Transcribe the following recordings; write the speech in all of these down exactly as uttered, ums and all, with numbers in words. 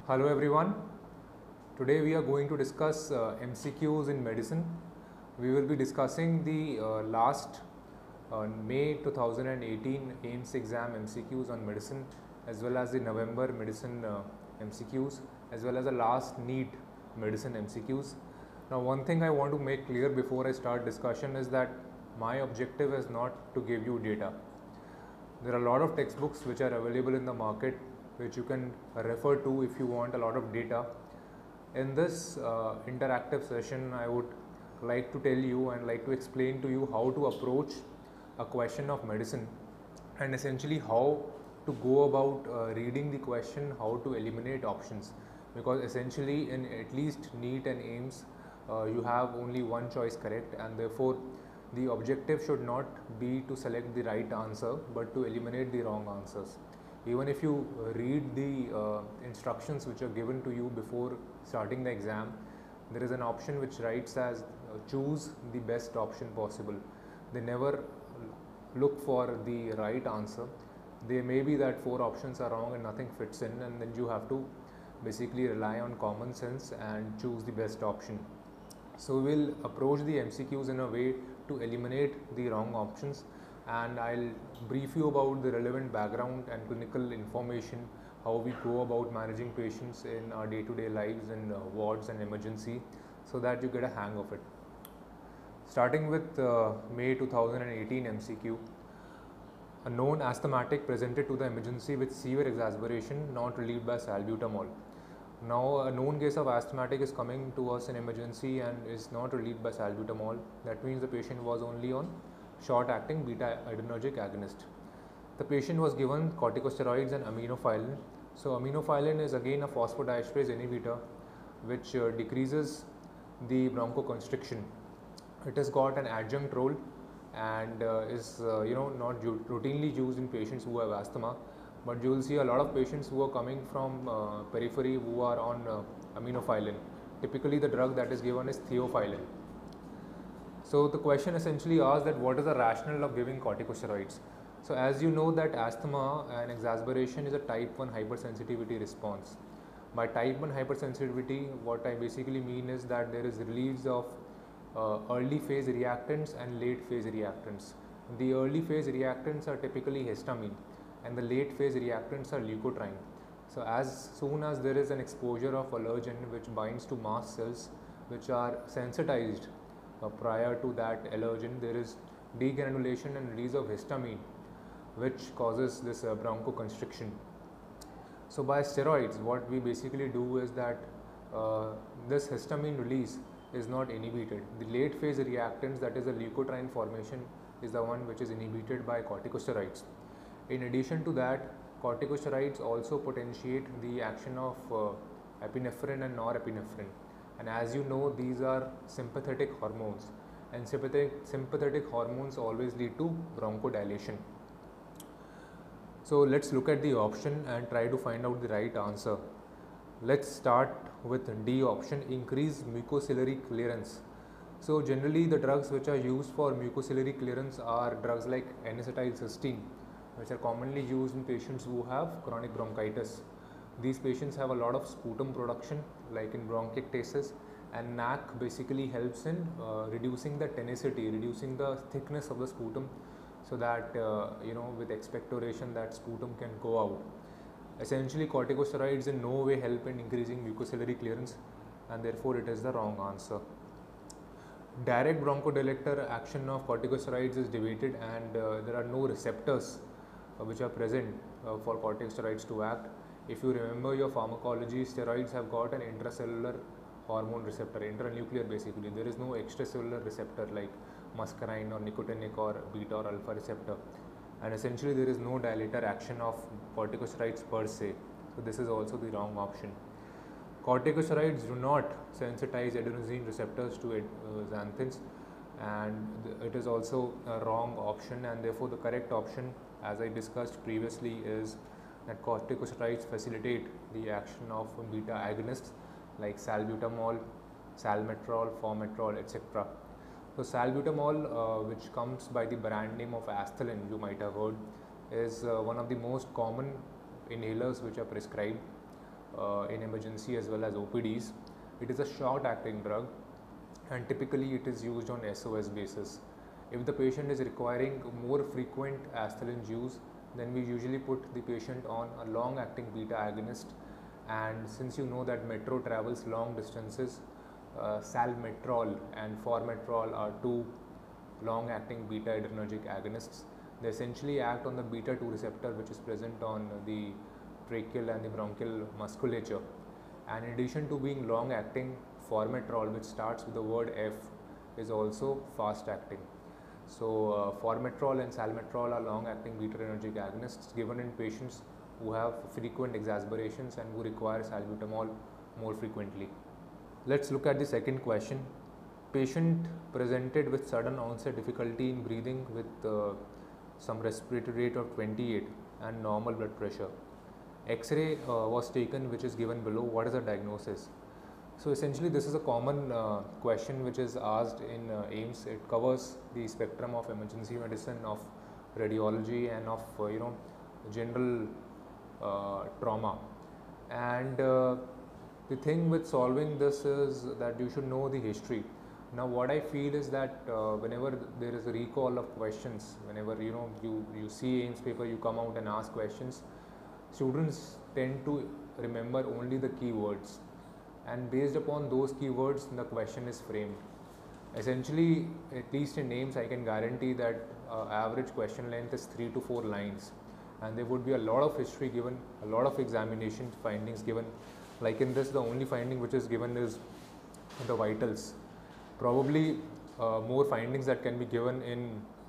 Hello everyone. Today we are going to discuss uh, M C Qs in medicine. We will be discussing the uh, last uh, May two thousand eighteen AIIMS exam M C Qs on medicine, as well as the November medicine uh, M C Qs, as well as the last NEET medicine M C Qs. Now, one thing I want to make clear before I start discussion is that my objective is not to give you data. There are a lot of textbooks which are available in the market which you can refer to if you want a lot of data. In this uh, interactive session, I would like to tell you and like to explain to you how to approach a question of medicine and essentially how to go about uh, reading the question, how to eliminate options, because essentially in at least NEET and AIIMS uh, you have only one choice correct, and therefore the objective should not be to select the right answer but to eliminate the wrong answers. Even if you read the uh, instructions which are given to you before starting the exam, there is an option which writes as uh, choose the best option possible. They never look for the right answer. There may be that four options are wrong and nothing fits in, and then you have to basically rely on common sense and choose the best option. So we will approach the M C Qs in a way to eliminate the wrong options, and I'll brief you about the relevant background and clinical information, how we go about managing patients in our day-to-day lives in uh, wards and emergency, so that you get a hang of it. Starting with uh, May two thousand eighteen M C Q, a known asthmatic presented to the emergency with severe exacerbation not relieved by salbutamol. Now, a known case of asthmatic is coming to us in emergency and is not relieved by salbutamol. That means the patient was only on short-acting beta-adrenergic agonist. The patient was given corticosteroids and aminophylline. So, aminophylline is again a phosphodiesterase inhibitor which uh, decreases the bronchoconstriction. It has got an adjunct role and uh, is uh, you know not routinely used in patients who have asthma. But you will see a lot of patients who are coming from uh, periphery who are on uh, aminophylline. Typically the drug that is given is theophylline. So the question essentially asks that what is the rationale of giving corticosteroids? So as you know that asthma and exacerbation is a type one hypersensitivity response. By type one hypersensitivity, what I basically mean is that there is release of uh, early phase reactants and late phase reactants. The early phase reactants are typically histamine, and the late phase reactants are leukotriene. So as soon as there is an exposure of allergen which binds to mast cells which are sensitized uh, prior to that allergen, there is degranulation and release of histamine which causes this uh, bronchoconstriction. So by steroids, what we basically do is that uh, this histamine release is not inhibited. The late phase reactants, that is the leukotriene formation, is the one which is inhibited by corticosteroids. In addition to that, corticosteroids also potentiate the action of uh, epinephrine and norepinephrine, and as you know, these are sympathetic hormones, and sympathetic, sympathetic hormones always lead to bronchodilation. So let's look at the option and try to find out the right answer. Let's start with D option, increase mucociliary clearance. So generally the drugs which are used for mucociliary clearance are drugs like N-acetylcysteine, which are commonly used in patients who have chronic bronchitis. These patients have a lot of sputum production like in bronchiectasis, and N A C basically helps in uh, reducing the tonicity, reducing the thickness of the sputum, so that uh, you know with expectoration that sputum can go out. Essentially corticosteroids in no way help in increasing mucociliary clearance, and therefore it is the wrong answer. Direct bronchodilator action of corticosteroids is debated, and uh, there are no receptors uh, which are present uh, for corticosteroids to act. If you remember your pharmacology, steroids have got an intracellular hormone receptor, intranuclear basically. There is no extracellular receptor like muscarine or nicotinic or beta or alpha receptor, and essentially there is no dilator action of corticosteroids per se. So this is also the wrong option. Corticosteroids do not sensitize adenosine receptors to uh, xanthins, and it is also a wrong option, and therefore the correct option, as I discussed previously, is that corticosteroids facilitate the action of beta agonists like salbutamol, salmeterol, formoterol, et cetera. So salbutamol, uh, which comes by the brand name of Asthalin, you might have heard, is uh, one of the most common inhalers which are prescribed. uh, in emergency as well as O P Ds. It is a short acting drug and typically it is used on S O S basis. If the patient is requiring more frequent Asthalin use, then we usually put the patient on a long acting beta agonist, and since you know that metro travels long distances, uh, salmeterol and formoterol are two long acting beta adrenergic agonists. They essentially act on the beta two receptor which is present on the tracheal and the bronchial musculature, and in addition to being long acting, formoterol, which starts with the word F, is also fast acting. So uh, formoterol and salmeterol are long acting beta adrenergic agonists given in patients who have frequent exacerbations and who require salbutamol more frequently. Let's look at the second question. Patient presented with sudden onset difficulty in breathing with uh, some respiratory rate of twenty-eight and normal blood pressure. X-ray uh, was taken, which is given below. What is the diagnosis? So essentially this is a common uh, question which is asked in uh, AIIMS. It covers the spectrum of emergency medicine, of radiology and of uh, you know general uh, trauma. And uh, the thing with solving this is that you should know the history. Now what I feel is that uh, whenever there is a recall of questions, whenever you know you, you see AIIMS paper, you come out and ask questions, students tend to remember only the keywords, and based upon those keywords the question is framed. Essentially, at least in AIIMS, I can guarantee that uh, average question length is three to four lines, and there would be a lot of history given, a lot of examination findings given. Like in this, the only finding which is given is the vitals. Probably uh, more findings that can be given in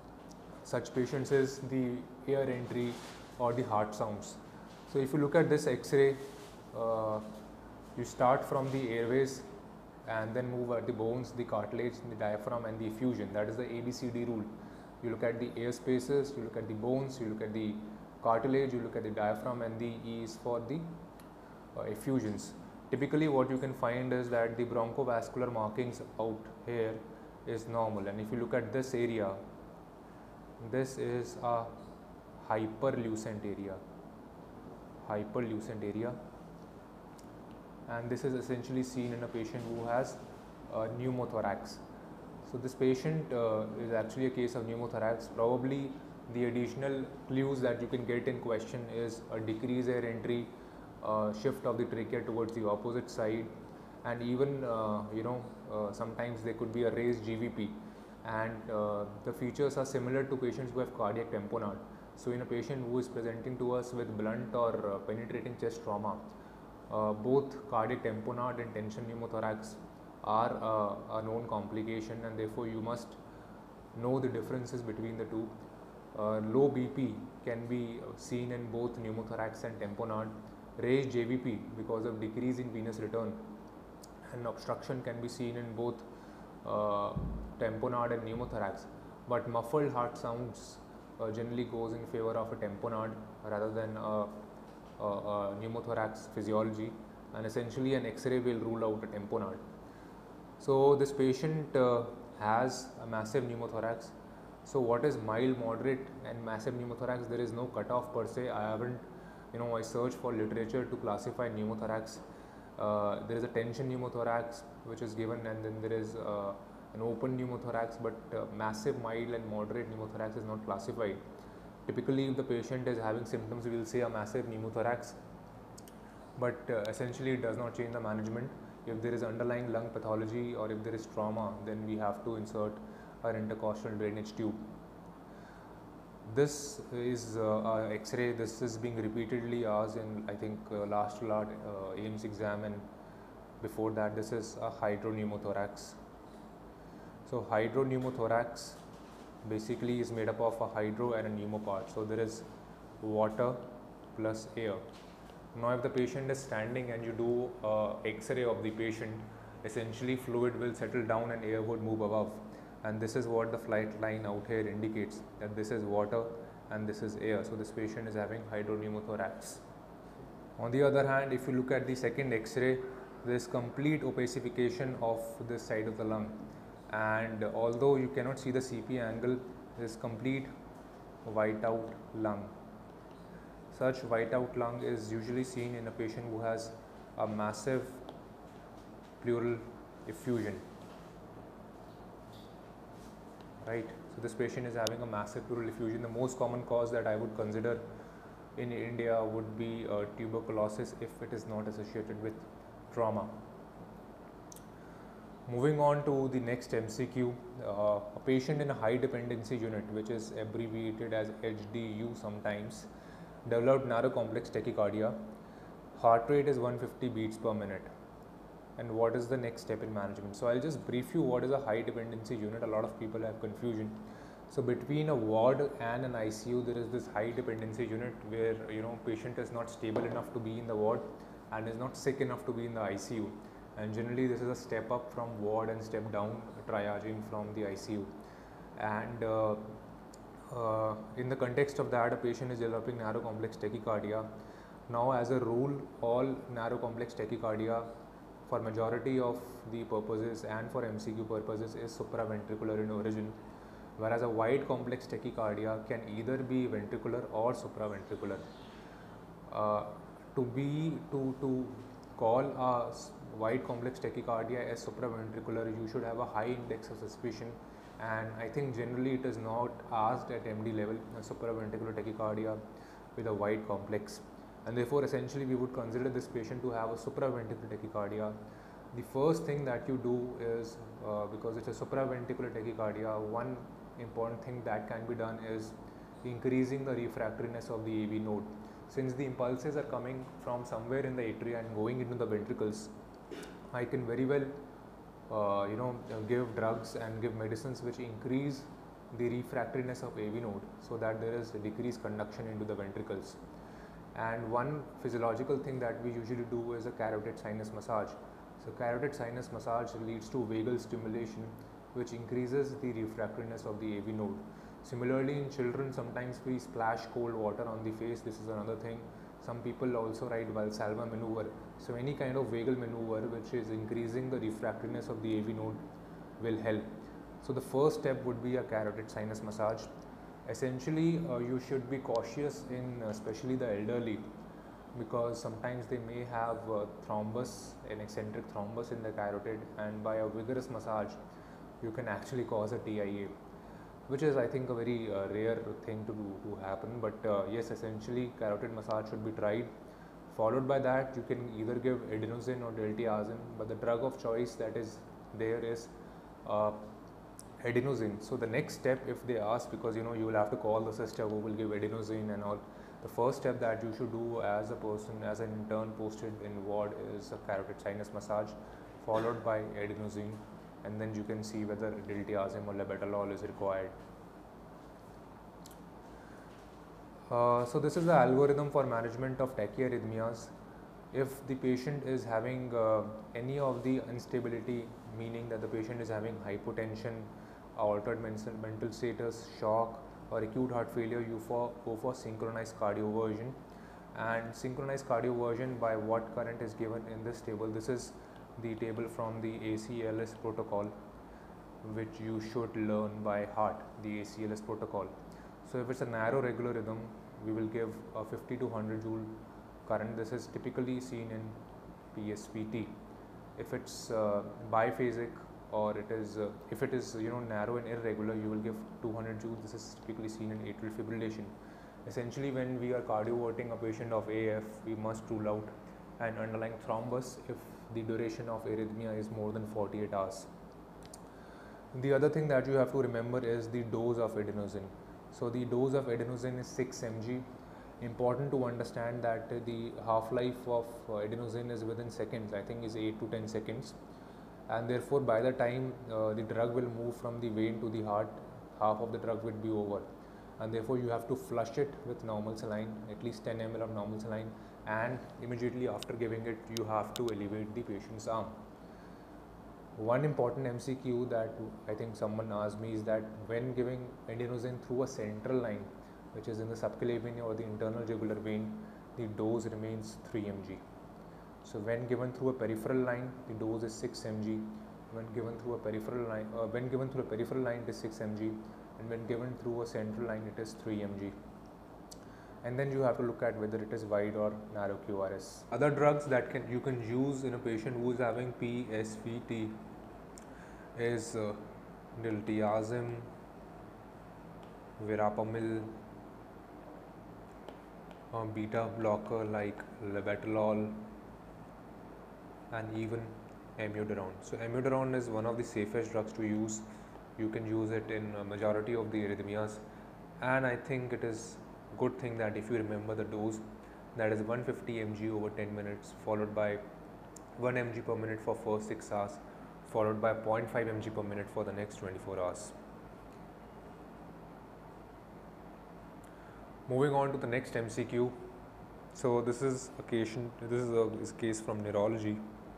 such patients is the air entry or the heart sounds. So if you look at this X-ray, uh, you start from the airways and then move at the bones, the cartilage, the diaphragm and the effusion. That is the A B C D rule. You look at the air spaces, you look at the bones, you look at the cartilage, you look at the diaphragm, and the E is for the uh, effusions. Typically what you can find is that the bronchovascular markings out here is normal, and if you look at this area, this is a hyperlucent area, hyperlucent area, and this is essentially seen in a patient who has uh, pneumothorax. So this patient uh, is actually a case of pneumothorax. Probably the additional clues that you can get in question is a decreased air entry, uh, shift of the trachea towards the opposite side, and even uh, you know uh, sometimes there could be a raised G V P, and uh, the features are similar to patients who have cardiac tamponade. So in a patient who is presenting to us with blunt or uh, penetrating chest trauma, uh, both cardiac tamponade and tension pneumothorax are uh, a known complication, and therefore you must know the differences between the two. Uh, low B P can be seen in both pneumothorax and tamponade. Raised J V P because of decrease in venous return and obstruction can be seen in both uh, tamponade and pneumothorax, but muffled heart sounds uh, generally goes in favor of a tamponade rather than a, a, a pneumothorax physiology, and essentially an X-ray will rule out a tamponade. So this patient uh, has a massive pneumothorax. So what is mild, moderate and massive pneumothorax? There is no cutoff per se. I haven't, you know, I searched for literature to classify pneumothorax. Uh, there is a tension pneumothorax which is given, and then there is uh, an open pneumothorax, but uh, massive, mild and moderate pneumothorax is not classified. Typically, if the patient is having symptoms, we will say a massive pneumothorax, but uh, essentially it does not change the management. If there is underlying lung pathology or if there is trauma, then we have to insert our intercostal drainage tube. This is uh, X-ray. This is being repeatedly asked in, I think, uh, last to last uh, AIIMS exam, and before that this is a hydropneumothorax. So hydropneumothorax basically is made up of a hydro and a pneumo part. So there is water plus air. Now if the patient is standing and you do uh, X-ray of the patient, essentially fluid will settle down and air would move above. And this is what the flight line out here indicates, that this is water and this is air. So this patient is having hydropneumothorax. On the other hand, if you look at the second X-ray, there is complete opacification of this side of the lung. And although you cannot see the C P angle, there is complete whiteout lung. Such whiteout lung is usually seen in a patient who has a massive pleural effusion, right? So this patient is having a massive pleural effusion. The most common cause that I would consider in India would be uh, tuberculosis if it is not associated with trauma. Moving on to the next M C Q, uh, a patient in a high dependency unit, which is abbreviated as H D U sometimes, developed narrow complex tachycardia. Heart rate is one hundred fifty beats per minute. And what is the next step in management? So I'll just brief you what is a high dependency unit. A lot of people have confusion. So between a ward and an I C U, there is this high dependency unit where, you know, patient is not stable enough to be in the ward and is not sick enough to be in the I C U. And generally this is a step up from ward and step down triaging from the I C U. And uh, uh, in the context of that, a patient is developing narrow complex tachycardia. Now, as a rule, all narrow complex tachycardia for majority of the purposes and for M C Q purposes is supraventricular in origin, whereas a wide complex tachycardia can either be ventricular or supraventricular. Uh, to be to to call a wide complex tachycardia as supraventricular, you should have a high index of suspicion, and I think generally it is not asked at M D level, a supraventricular tachycardia with a wide complex, and therefore essentially we would consider this patient to have a supraventricular tachycardia. The first thing that you do is, uh, because it's a supraventricular tachycardia, one important thing that can be done is increasing the refractoriness of the A V node. Since the impulses are coming from somewhere in the atria and going into the ventricles, I can very well uh, you know give drugs and give medicines which increase the refractoriness of A V node, so that there is a decreased conduction into the ventricles. And one physiological thing that we usually do is a carotid sinus massage. So carotid sinus massage leads to vagal stimulation, which increases the refractoriness of the A V node. Similarly, in children, sometimes we splash cold water on the face. This is another thing. Some people also write Valsalva maneuver. So any kind of vagal maneuver which is increasing the refractoriness of the A V node will help. So the first step would be a carotid sinus massage. Essentially, uh, you should be cautious in uh, especially the elderly, because sometimes they may have uh, thrombus, an eccentric thrombus in the carotid, and by a vigorous massage you can actually cause a T I A, which is, I think, a very uh, rare thing to do to happen. But uh, yes, essentially carotid massage should be tried. Followed by that, you can either give adenosine or diltiazem, but the drug of choice that is there is uh, adenosine. So the next step, if they ask, because you know you will have to call the sister who will give adenosine and all, the first step that you should do as a person, as an intern posted in ward, is a carotid sinus massage followed by adenosine, and then you can see whether diltiazem or labetalol is required. Uh, so this is the algorithm for management of tachyarrhythmias. If the patient is having uh, any of the instability, meaning that the patient is having hypotension, altered mental, mental status, shock, or acute heart failure, you for, go for synchronized cardioversion. And synchronized cardioversion, by what current is given in this table. This is the table from the A C L S protocol, which you should learn by heart, the A C L S protocol. So if it's a narrow regular rhythm, we will give a fifty to one hundred joule current. This is typically seen in P S P T. If it's uh, biphasic, or it is uh, if it is you know narrow and irregular, you will give two hundred joules. This is typically seen in atrial fibrillation. Essentially, when we are cardioverting a patient of A F, we must rule out an underlying thrombus if the duration of arrhythmia is more than forty-eight hours. The other thing that you have to remember is the dose of adenosine. So the dose of adenosine is six milligrams. Important to understand that the half-life of adenosine is within seconds. I think is eight to ten seconds, and therefore by the time uh, the drug will move from the vein to the heart, half of the drug will be over, and therefore you have to flush it with normal saline, at least ten milliliters of normal saline, and immediately after giving it you have to elevate the patient's arm. One important M C Q that I think someone asked me is that when giving adenosine through a central line, which is in the subclavian or the internal jugular vein, the dose remains three milligrams. So when given through a peripheral line, the dose is six milligrams. When given through a peripheral line, uh, when given through a peripheral line, it is six milligrams, and when given through a central line, it is three milligrams. and then you have to look at whether it is wide or narrow Q R S. Other drugs that can you can use in a patient who is having P S V T is uh, diltiazem, verapamil, uh, beta blocker like labetalol, and even amiodarone. So amiodarone is one of the safest drugs to use. You can use it in a majority of the arrhythmias, and I think it is good thing that if you remember the dose, that is one hundred fifty milligrams over ten minutes, followed by one milligram per minute for first six hours, followed by zero point five milligrams per minute for the next twenty-four hours. Moving on to the next M C Q. So this is a patient, this is a this case from neurology.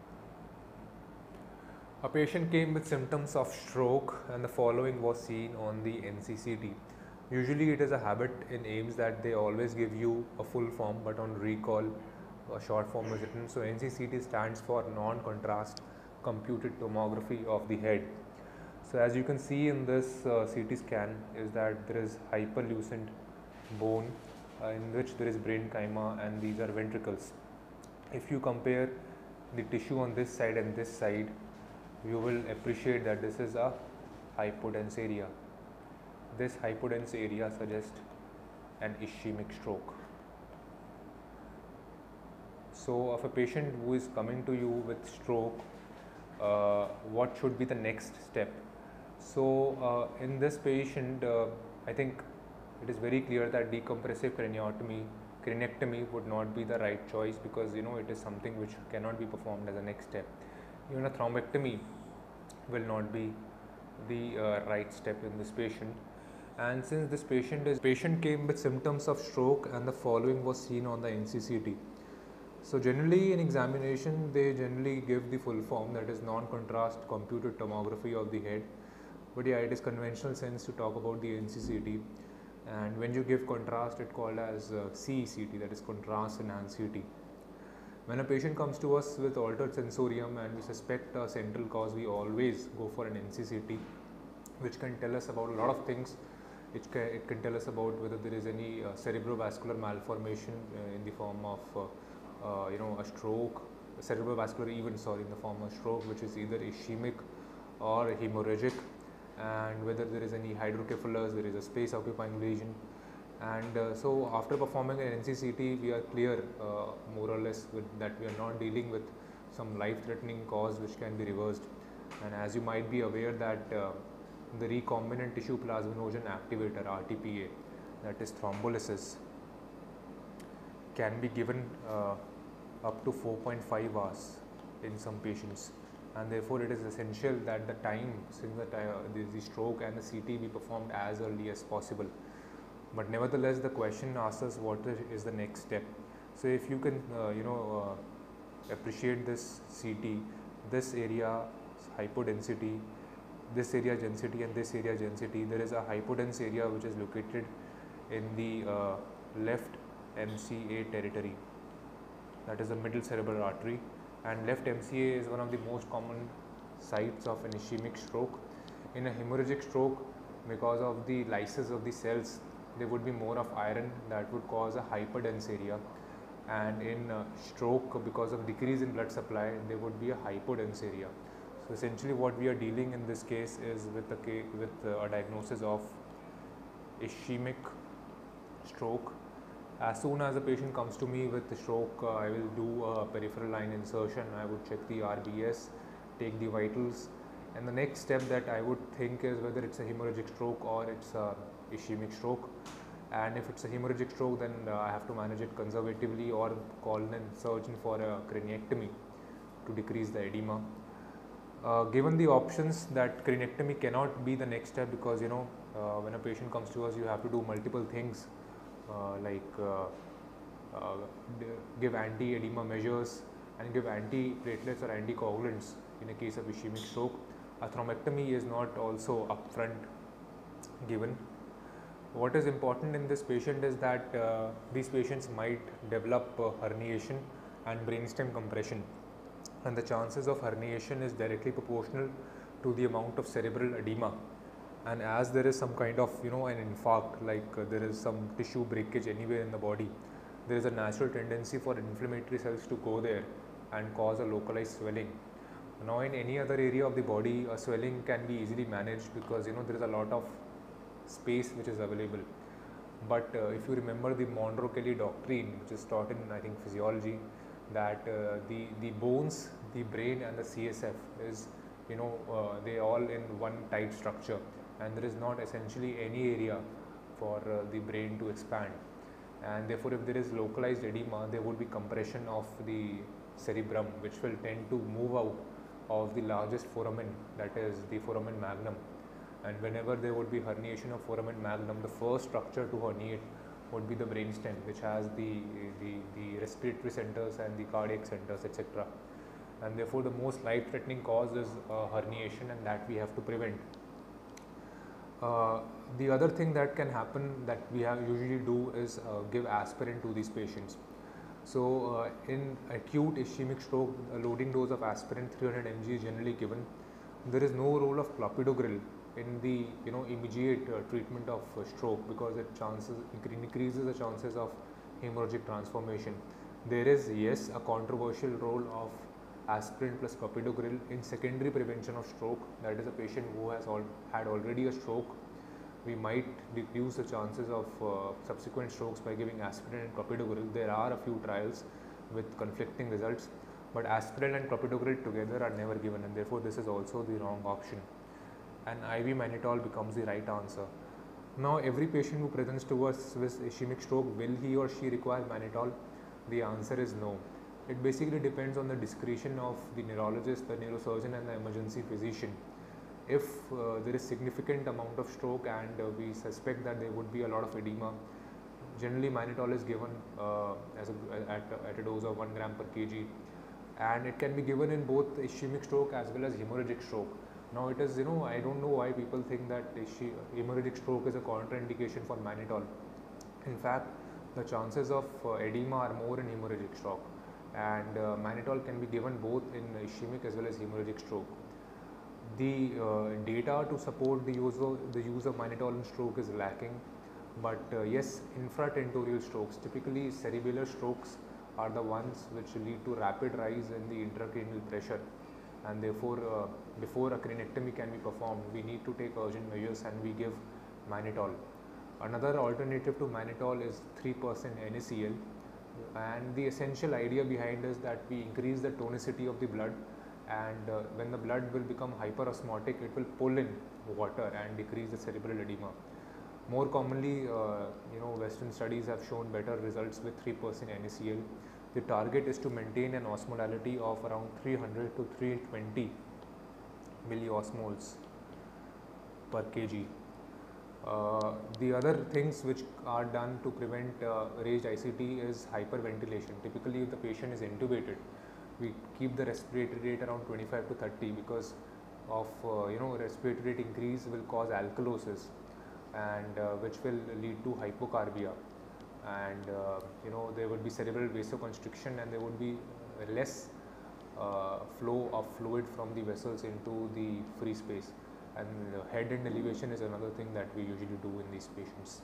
A patient came with symptoms of stroke, and the following was seen on the N C C T. Usually it is a habit in AIIMS that they always give you a full form, but on recall a short form is written. So N C C T stands for non-contrast computed tomography of the head. So as you can see in this uh, C T scan is that there is hyperlucent bone uh, in which there is parenchyma, and these are ventricles. If you compare the tissue on this side and this side, you will appreciate that this is a hypodense area. This hypodense area suggests an ischemic stroke. So if a patient who is coming to you with stroke, uh, what should be the next step? So uh, in this patient, uh, I think it is very clear that decompressive craniotomy, craniectomy would not be the right choice, because you know it is something which cannot be performed as a next step. Even a thrombectomy will not be the uh, right step in this patient. And since this patient is patient came with symptoms of stroke, and the following was seen on the N C C T. So generally in examination they generally give the full form, that is non-contrast computed tomography of the head. But yeah, it is conventional sense to talk about the N C C T, and when you give contrast it called as uh, C E C T, that is contrast enhanced C T. When a patient comes to us with altered sensorium and we suspect a central cause, we always go for an N C C T, which can tell us about a lot of things. It can, it can tell us about whether there is any uh, cerebrovascular malformation uh, in the form of uh, uh, you know a stroke, a cerebrovascular event, sorry, in the form of stroke, which is either ischemic or hemorrhagic, and whether there is any hydrocephalus, there is a space occupying lesion. And uh, so after performing an N C C T, we are clear uh, more or less with that we are not dealing with some life-threatening cause which can be reversed. And as you might be aware that uh, the recombinant tissue plasminogen activator, R T P A, that is thrombolysis, can be given uh, up to four point five hours in some patients, and therefore it is essential that the time since the, uh, the, the stroke and the C T be performed as early as possible. But nevertheless, the question asks us what is the next step. So if you can uh, you know uh, appreciate this C T, this area hypodensity, this area density, and this area density, there is a hypodense area which is located in the uh, left M C A territory, that is the middle cerebral artery, and left M C A is one of the most common sites of an ischemic stroke. In a hemorrhagic stroke, because of the lysis of the cells, there would be more of iron that would cause a hyperdense area, and in uh, stroke, because of decrease in blood supply, there would be a hypodense area. So essentially what we are dealing in this case is with a, with a diagnosis of ischemic stroke. As soon as a patient comes to me with the stroke, uh, I will do a peripheral line insertion. I would check the R B S, take the vitals, and the next step that I would think is whether it's a hemorrhagic stroke or it's a ischemic stroke. And if it's a hemorrhagic stroke, then uh, I have to manage it conservatively or call in surgeon for a craniectomy to decrease the edema. Uh, given the options that craniectomy cannot be the next step, because you know uh, when a patient comes to us, you have to do multiple things uh, like uh, uh, give anti-edema measures and give anti-platelets or anticoagulants in a case of ischemic stroke. A thrombectomy is not also upfront given. What is important in this patient is that uh, these patients might develop uh, herniation and brainstem compression, and the chances of herniation is directly proportional to the amount of cerebral edema and as there is some kind of you know an infarct, like uh, there is some tissue breakage anywhere in the body, there is a natural tendency for inflammatory cells to go there and cause a localized swelling. Now in any other area of the body, a swelling can be easily managed because you know there is a lot of space which is available. But uh, if you remember the Monroe-Kelly doctrine, which is taught in I think physiology, that uh, the the bones, the brain and the C S F is you know uh, they all in one tight structure, and there is not essentially any area for uh, the brain to expand, and therefore if there is localized edema, there would be compression of the cerebrum, which will tend to move out of the largest foramen, that is the foramen magnum. And whenever there would be herniation of foramen magnum, the first structure to herniate would be the brainstem, which has the, the, the respiratory centers and the cardiac centers, et cetera. And therefore the most life-threatening cause is uh, herniation, and that we have to prevent. Uh, the other thing that can happen that we have usually do is uh, give aspirin to these patients. So uh, in acute ischemic stroke, a loading dose of aspirin three hundred milligrams is generally given. There is no role of clopidogrel in the you know immediate uh, treatment of uh, stroke, because it chances increases the chances of hemorrhagic transformation. There is, yes, a controversial role of aspirin plus clopidogrel in secondary prevention of stroke. That is, a patient who has all, had already a stroke, we might reduce the chances of uh, subsequent strokes by giving aspirin and clopidogrel. There are a few trials with conflicting results, but aspirin and clopidogrel together are never given, and therefore this is also the wrong option, and I V mannitol becomes the right answer. Now every patient who presents to us with ischemic stroke, will he or she require mannitol? The answer is no. It basically depends on the discretion of the neurologist, the neurosurgeon and the emergency physician. If uh, there is significant amount of stroke and uh, we suspect that there would be a lot of edema, generally mannitol is given uh, as a, at, at a dose of one gram per kg, and it can be given in both ischemic stroke as well as hemorrhagic stroke. Now it is, you know, I don't know why people think that hemorrhagic stroke is a contraindication for mannitol. In fact, the chances of uh, edema are more in hemorrhagic stroke, and uh, mannitol can be given both in ischemic as well as hemorrhagic stroke. The uh, data to support the use of the use of mannitol in stroke is lacking, but uh, yes, infratentorial strokes, typically cerebellar strokes, are the ones which lead to rapid rise in the intracranial pressure, and therefore uh, before a cranectomy can be performed, we need to take urgent measures and we give mannitol. Another alternative to mannitol is three percent N A C L, and the essential idea behind is that we increase the tonicity of the blood, and uh, when the blood will become hyperosmotic, it will pull in water and decrease the cerebral edema. More commonly, uh, you know, Western studies have shown better results with three percent N A C L. The target is to maintain an osmolality of around three hundred to three twenty milliosmoles per kg. Uh, the other things which are done to prevent uh, raised I C T is hyperventilation. Typically, if the patient is intubated, we keep the respiratory rate around twenty-five to thirty, because of uh, you know respiratory rate increase will cause alkalosis, and uh, which will lead to hypocarbia, and uh, you know there would be cerebral vasoconstriction, and there would be less uh, flow of fluid from the vessels into the free space, and uh, head end elevation is another thing that we usually do in these patients.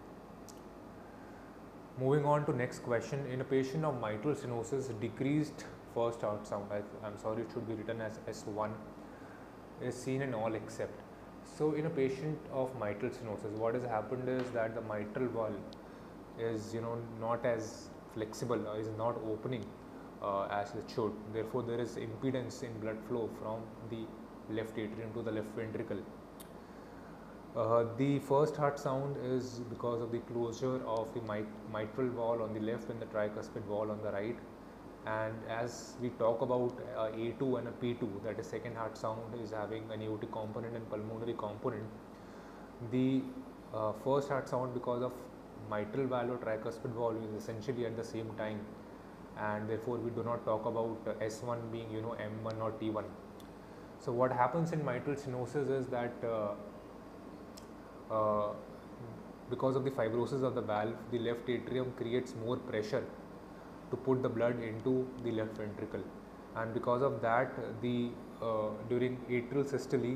Moving on to next question. In a patient of mitral stenosis, decreased first heart sound, I, I'm sorry, it should be written as S one, is seen in all except. So in a patient of mitral stenosis, what has happened is that the mitral valve is you know not as flexible, or is not opening uh, as it should. Therefore, there is impedance in blood flow from the left atrium to the left ventricle. Uh, the first heart sound is because of the closure of the mit mitral valve on the left and the tricuspid valve on the right. And as we talk about uh, A two and a P two, that is second heart sound, is having an aortic component and pulmonary component. The uh, first heart sound, because of mitral valve or tricuspid valve, is essentially at the same time, and therefore we do not talk about uh, S one being you know M one or T one. So what happens in mitral stenosis is that uh, uh, because of the fibrosis of the valve, the left atrium creates more pressure to put the blood into the left ventricle, and because of that, the uh, during atrial systole,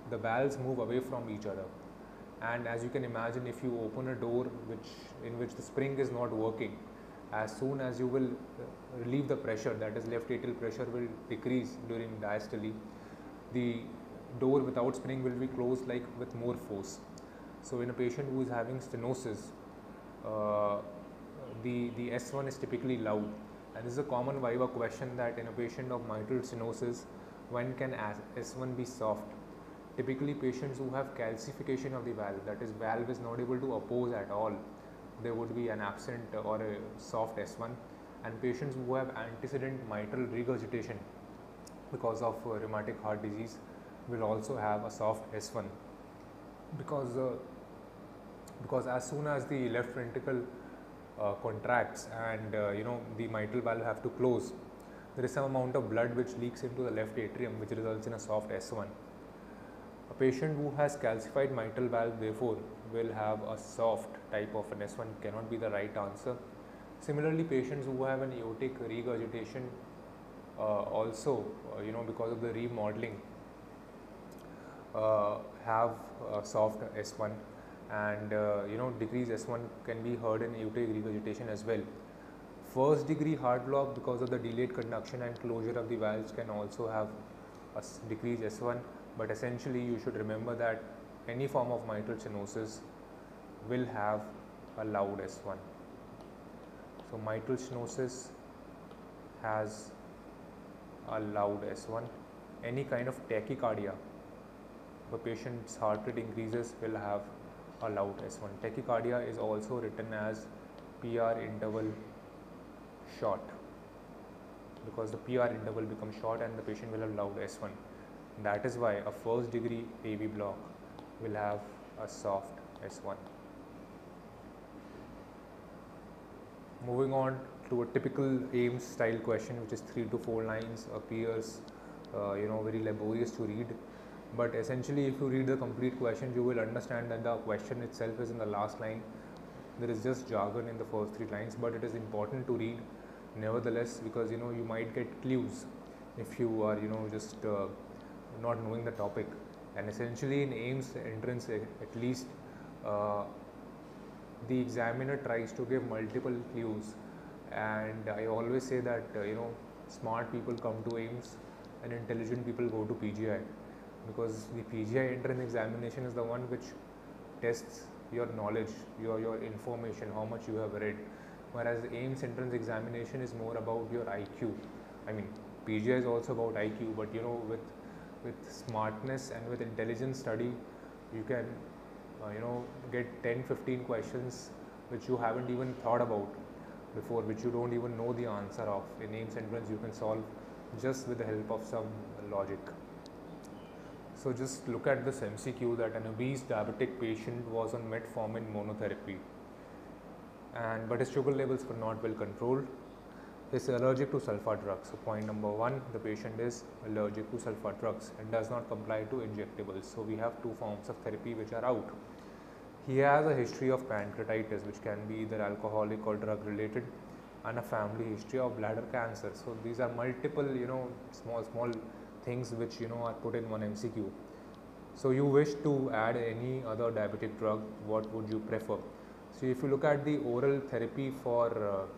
the valves move away from each other. And as you can imagine, if you open a door which in which the spring is not working, as soon as you will relieve the pressure, that is left atrial pressure will decrease during diastole, the door without spring will be closed like with more force. So in a patient who is having stenosis, uh, the, the S one is typically loud, and this is a common viva question that in a patient of mitral stenosis, when can S one be soft? Typically patients who have calcification of the valve, that is valve is not able to oppose at all, there would be an absent or a soft S one, and patients who have antecedent mitral regurgitation because of uh, rheumatic heart disease will also have a soft S one, because uh, because as soon as the left ventricle uh, contracts and uh, you know the mitral valve have to close, there is some amount of blood which leaks into the left atrium, which results in a soft S one. A patient who has calcified mitral valve therefore will have a soft type of an S one, cannot be the right answer. Similarly, patients who have an aortic regurgitation uh, also uh, you know because of the remodeling uh, have a soft S one, and uh, you know decreased S one can be heard in aortic regurgitation as well. First degree heart block because of the delayed conduction and closure of the valves can also have a decreased S one, but essentially you should remember that any form of mitral stenosis will have a loud S one. So mitral stenosis has a loud S one. Any kind of tachycardia, if a patient's heart rate increases, will have a loud S one. Tachycardia is also written as P R interval short, because the P R interval becomes short and the patient will have loud S one. That is why a first degree A V block will have a soft S one. Moving on to a typical AIIMS style question, which is three to four lines, appears uh, you know very laborious to read, but essentially if you read the complete question, you will understand that the question itself is in the last line. There is just jargon in the first three lines, but it is important to read nevertheless, because you know you might get clues if you are you know just uh, not knowing the topic. And essentially in AIIMS entrance, at least uh, the examiner tries to give multiple clues, and I always say that uh, you know smart people come to AIIMS and intelligent people go to P G I, because the P G I entrance examination is the one which tests your knowledge, your your information, how much you have read, whereas the AIIMS entrance examination is more about your I Q. I mean, P G I is also about I Q, but you know with with smartness and with intelligent study, you can uh, you know get ten fifteen questions which you haven't even thought about before, which you don't even know the answer of. In AIIMS entrance you can solve just with the help of some logic. So just look at this M C Q, that an obese diabetic patient was on metformin monotherapy, and but his sugar levels were not well controlled. He is allergic to sulfa drugs. So point number one, the patient is allergic to sulfa drugs and does not comply to injectables. So we have two forms of therapy which are out. He has a history of pancreatitis, which can be either alcoholic or drug related, and a family history of bladder cancer. So these are multiple you know small small things which you know are put in one M C Q. So you wish to add any other diabetic drug, what would you prefer? So if you look at the oral therapy for uh,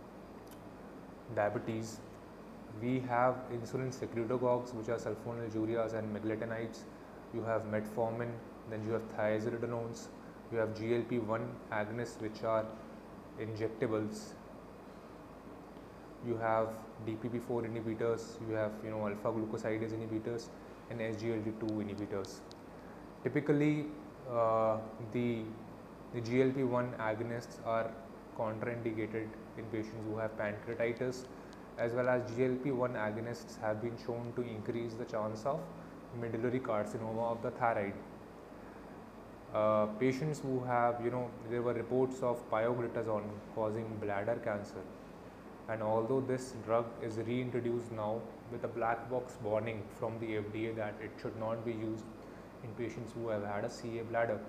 diabetes, we have insulin secretagogues, which are sulfonylureas and meglitinides. You have metformin, then you have thiazolidinones, you have G L P one agonists, which are injectables. You have D P P four inhibitors, you have you know alpha glucosidase inhibitors, and S G L T two inhibitors. Typically, uh, the the G L P one agonists are contraindicated in patients who have pancreatitis, as well as G L P one agonists have been shown to increase the chance of medullary carcinoma of the thyroid. Uh, patients who have, you know, there were reports of pioglitazone causing bladder cancer, and although this drug is reintroduced now with a black box warning from the F D A that it should not be used in patients who have had a C A bladder.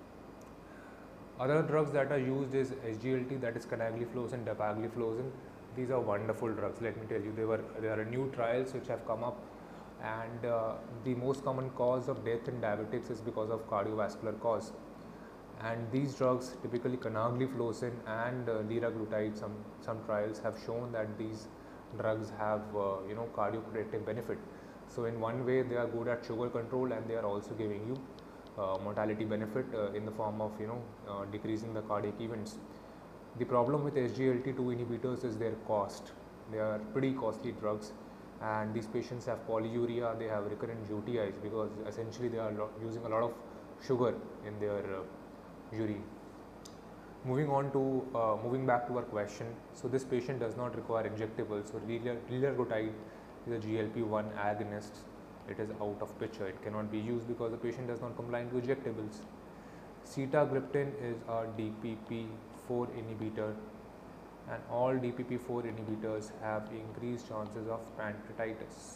Other drugs that are used is S G L T, that is canagliflozin, dapagliflozin. These are wonderful drugs, let me tell you. There were there are new trials which have come up, and uh, the most common cause of death in diabetics is because of cardiovascular cause. And these drugs, typically canagliflozin and uh, liraglutide, some some trials have shown that these drugs have uh, you know cardioprotective benefit. So in one way they are good at sugar control, and they are also giving you uh, mortality benefit uh, in the form of you know uh, decreasing the cardiac events. The problem with S G L T two inhibitors is their cost. They are pretty costly drugs, and these patients have polyuria, they have recurrent U T Is, because essentially they are lo using a lot of sugar in their uh, urine. Moving on to uh, moving back to our question. So this patient does not require injectables. So liraglutide is a G L P one agonist. It is out of picture. It cannot be used because the patient does not comply to injectables. Sitagliptin is a D P P four inhibitor, and all D P P four inhibitors have increased chances of pancreatitis.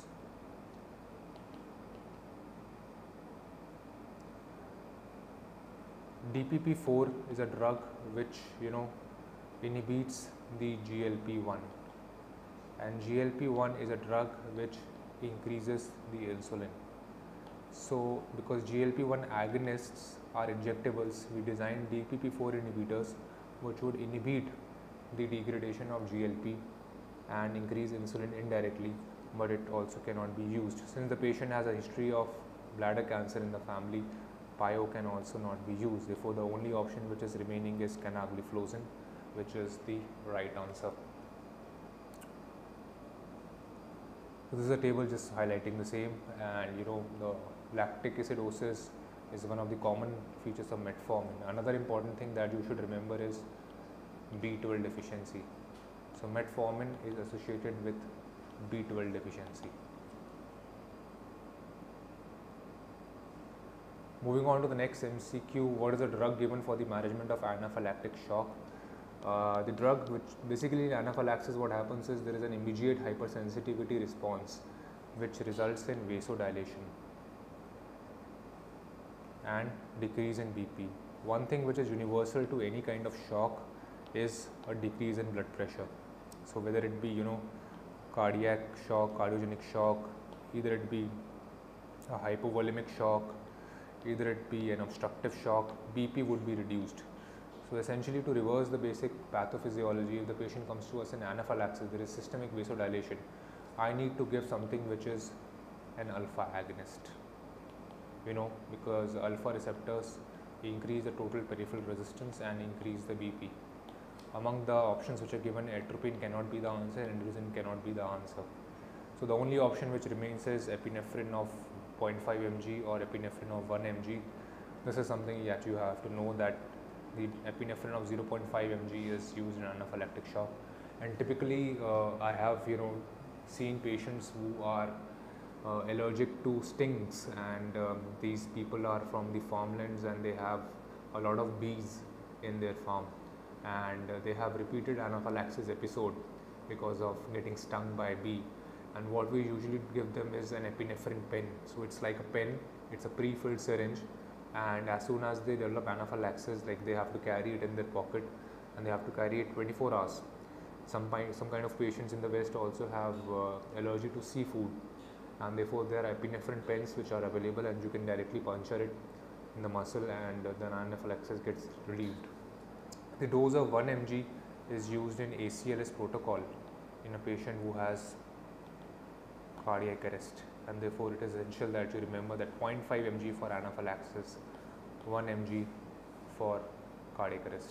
D P P four is a drug which you know inhibits the G L P one, and G L P one is a drug which increases the insulin. So because G L P one agonists are injectables, we designed D P P four inhibitors which would inhibit the degradation of G L P and increase insulin indirectly, but it also cannot be used. Since the patient has a history of bladder cancer in the family, P I O can also not be used. Therefore, the only option which is remaining is canagliflozin, which is the right answer. So this is a table just highlighting the same, and you know the lactic acidosis is one of the common features of metformin. Another important thing that you should remember is B twelve deficiency. So metformin is associated with B twelve deficiency. Moving on to the next M C Q, what is the drug given for the management of anaphylactic shock? Uh, the drug, which basically in anaphylaxis, what happens is there is an immediate hypersensitivity response which results in vasodilation and decrease in B P. One thing which is universal to any kind of shock is a decrease in blood pressure. So whether it be you know cardiac shock, cardiogenic shock, either it be a hypovolemic shock, either it be an obstructive shock, B P would be reduced. So essentially, to reverse the basic pathophysiology, if the patient comes to us in anaphylaxis, there is systemic vasodilation, I need to give something which is an alpha agonist, you know, because alpha receptors increase the total peripheral resistance and increase the B P. Among the options which are given, atropine cannot be the answer, and androgen cannot be the answer. So the only option which remains is epinephrine of zero point five milligrams or epinephrine of one milligram. This is something that you have to know, that the epinephrine of zero point five milligrams is used in anaphylactic shock, and typically uh, I have you know seen patients who are uh, allergic to stings, and um, these people are from the farmlands and they have a lot of bees in their farm, and uh, they have repeated anaphylaxis episode because of getting stung by a bee. And what we usually give them is an epinephrine pen. So it's like a pen, it's a pre-filled syringe, and as soon as they develop anaphylaxis, like they have to carry it in their pocket, and they have to carry it twenty-four hours. Some kind, some kind of patients in the West also have uh, allergy to seafood, and therefore there are epinephrine pens which are available, and you can directly puncture it in the muscle, and uh, then anaphylaxis gets relieved. The dose of one milligram is used in A C L S protocol in a patient who has cardiac arrest, and therefore it is essential that you remember that zero point five milligrams for anaphylaxis, one milligram for cardiac arrest.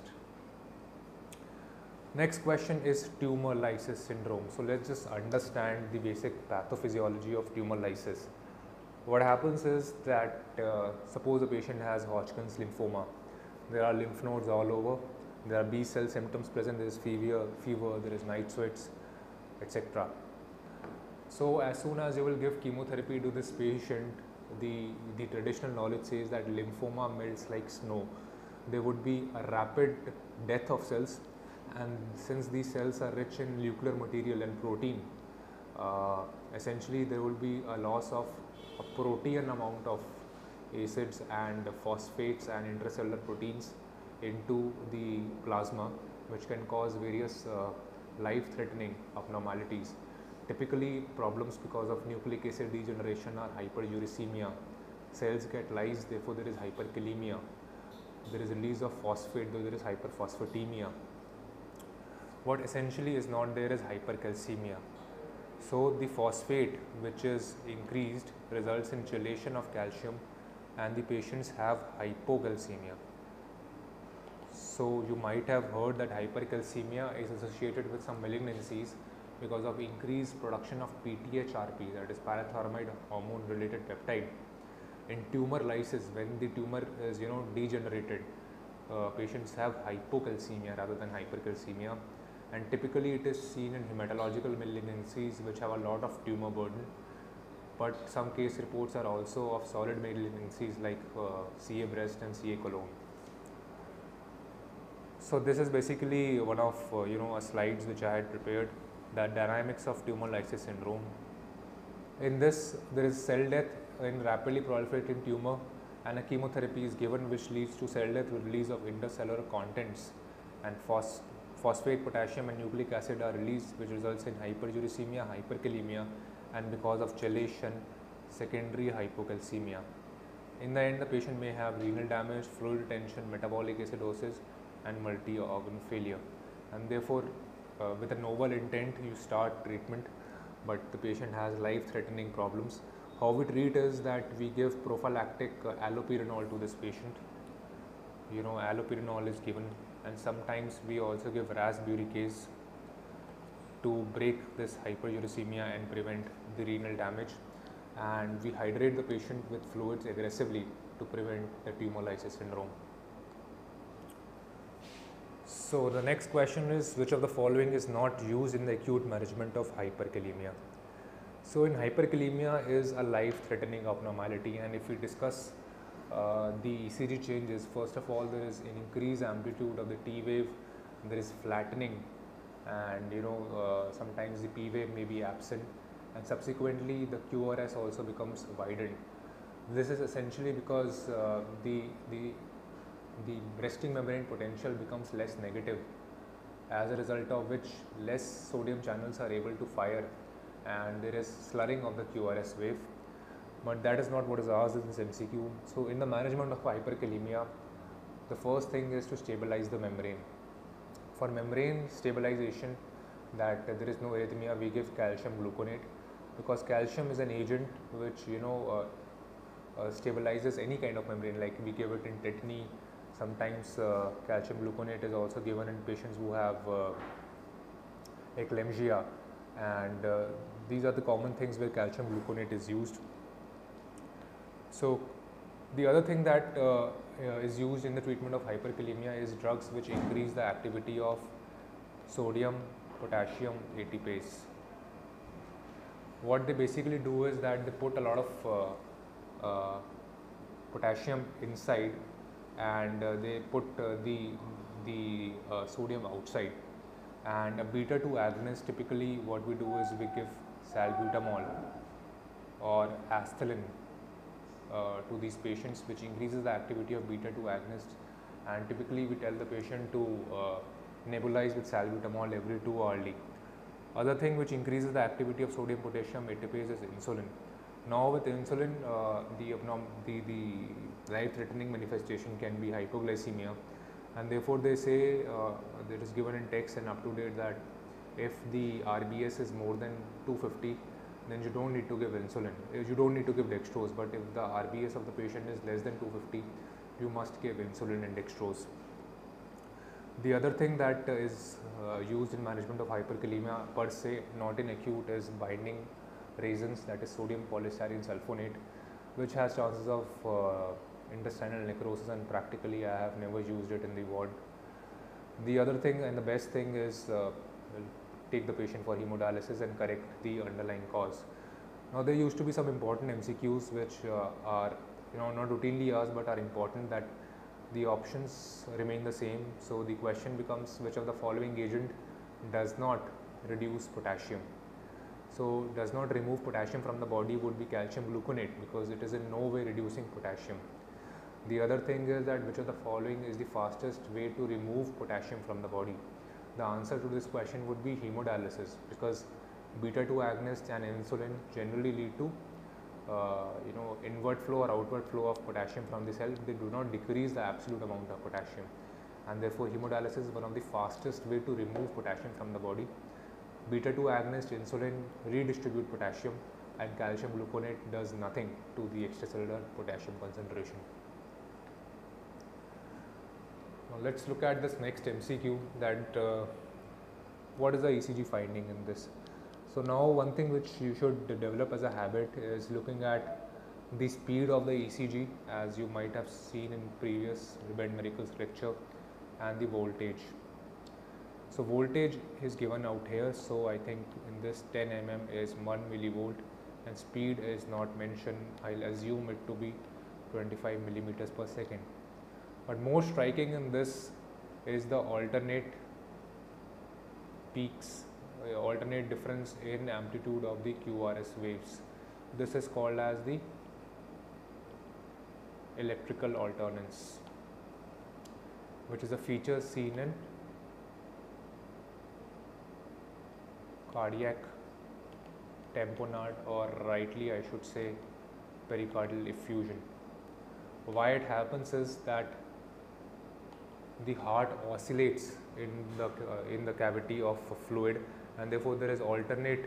Next question is tumor lysis syndrome. So let's just understand the basic pathophysiology of tumor lysis. What happens is that uh, suppose a patient has Hodgkin's lymphoma. There are lymph nodes all over. There are B cell symptoms present. There is fever, fever. There is night sweats, et cetera. So as soon as you will give chemotherapy to this patient, the, the traditional knowledge says that lymphoma melts like snow. There would be a rapid death of cells, and since these cells are rich in nuclear material and protein, uh, essentially there will be a loss of a protean amount of acids and phosphates and intracellular proteins into the plasma, which can cause various uh, life-threatening abnormalities. Typically, problems because of nucleic acid degeneration are hyperuricemia. Cells get lysed, therefore there is hyperkalemia. There is release of phosphate, though there is hyperphosphatemia. What essentially is not there is hypercalcemia. So the phosphate which is increased results in chelation of calcium and the patients have hypocalcemia. So you might have heard that hypercalcemia is associated with some malignancies because of increased production of P T H R P, that is parathyroid hormone related peptide. In tumor lysis, when the tumor is you know degenerated, uh, patients have hypocalcemia rather than hypercalcemia, and typically it is seen in hematological malignancies which have a lot of tumor burden, but some case reports are also of solid malignancies like uh, C A breast and C A colon. So this is basically one of uh, you know slides which I had prepared, that dynamics of tumor lysis syndrome. In this, there is cell death in rapidly proliferating tumor, and a chemotherapy is given which leads to cell death with release of intercellular contents, and phos phosphate, potassium and nucleic acid are released, which results in hyperuricemia, hyperkalemia, and because of chelation, secondary hypocalcemia. In the end, the patient may have renal damage, fluid retention, metabolic acidosis and multi-organ failure, and therefore uh, with a noble intent you start treatment, but the patient has life-threatening problems. How we treat is that we give prophylactic uh, allopurinol to this patient. You know, allopurinol is given, and sometimes we also give rasburicase to break this hyperuricemia and prevent the renal damage, and we hydrate the patient with fluids aggressively to prevent the tumor lysis syndrome. So the next question is, which of the following is not used in the acute management of hyperkalemia? So in hyperkalemia is a life-threatening abnormality, and if we discuss uh, the E C G changes, first of all there is an increased amplitude of the T wave, there is flattening, and you know uh, sometimes the P wave may be absent, and subsequently the Q R S also becomes widened. This is essentially because uh, the the the resting membrane potential becomes less negative, as a result of which less sodium channels are able to fire, and there is slurring of the Q R S wave. But that is not what is asked in this M C Q. So in the management of hyperkalemia, the first thing is to stabilize the membrane. For membrane stabilization, that uh, there is no arrhythmia, we give calcium gluconate, because calcium is an agent which you know uh, uh, stabilizes any kind of membrane, like we give it in tetany. Sometimes uh, calcium gluconate is also given in patients who have uh, eclampsia, and uh, these are the common things where calcium gluconate is used. So the other thing that uh, uh, is used in the treatment of hyperkalemia is drugs which increase the activity of sodium potassium A T Pase. What they basically do is that they put a lot of uh, uh, potassium inside, and uh, they put uh, the the uh, sodium outside. And a beta two agonist, typically what we do is we give salbutamol or asthalin uh, to these patients, which increases the activity of beta two agonists, and typically we tell the patient to uh, nebulize with salbutamol every two hourly. Other thing which increases the activity of sodium potassium A T Pase is insulin. Now with insulin, uh, the, the, the life-threatening manifestation can be hypoglycemia, and therefore they say, uh, it is given in text and up to date, that if the R B S is more than two fifty, then you don't need to give insulin, you don't need to give dextrose, but if the R B S of the patient is less than two fifty, you must give insulin and dextrose. The other thing that is uh, used in management of hyperkalemia per se, not in acute, is binding resins, that is sodium polystyrene sulfonate, which has chances of uh, intestinal necrosis, and practically I have never used it in the ward. The other thing and the best thing is uh, take the patient for hemodialysis and correct the underlying cause. Now there used to be some important M C Qs which uh, are you know not routinely asked but are important, that the options remain the same. So the question becomes, which of the following agent does not reduce potassium? So does not remove potassium from the body would be calcium gluconate, because it is in no way reducing potassium. The other thing is that which of the following is the fastest way to remove potassium from the body? The answer to this question would be hemodialysis, because Beta two agonists and insulin generally lead to uh, you know inward flow or outward flow of potassium from the cell. They do not decrease the absolute amount of potassium, and therefore hemodialysis is one of the fastest way to remove potassium from the body. Beta two agonist insulin redistribute potassium, and calcium gluconate does nothing to the extracellular potassium concentration. Now let's look at this next M C Q, that uh, what is the E C G finding in this. So now one thing which you should develop as a habit is looking at the speed of the E C G, as you might have seen in previous MedMiracle's lecture, and the voltage. So voltage is given out here, so I think in this ten milliamp is one millivolt, and speed is not mentioned. I'll assume it to be twenty-five millimeters per second. But more striking in this is the alternate peaks, uh, alternate difference in amplitude of the Q R S waves. This is called as the electrical alternance, which is a feature seen in cardiac tamponade, or rightly I should say pericardial effusion. Why it happens is that the heart oscillates in the uh, in the cavity of fluid, and therefore there is alternate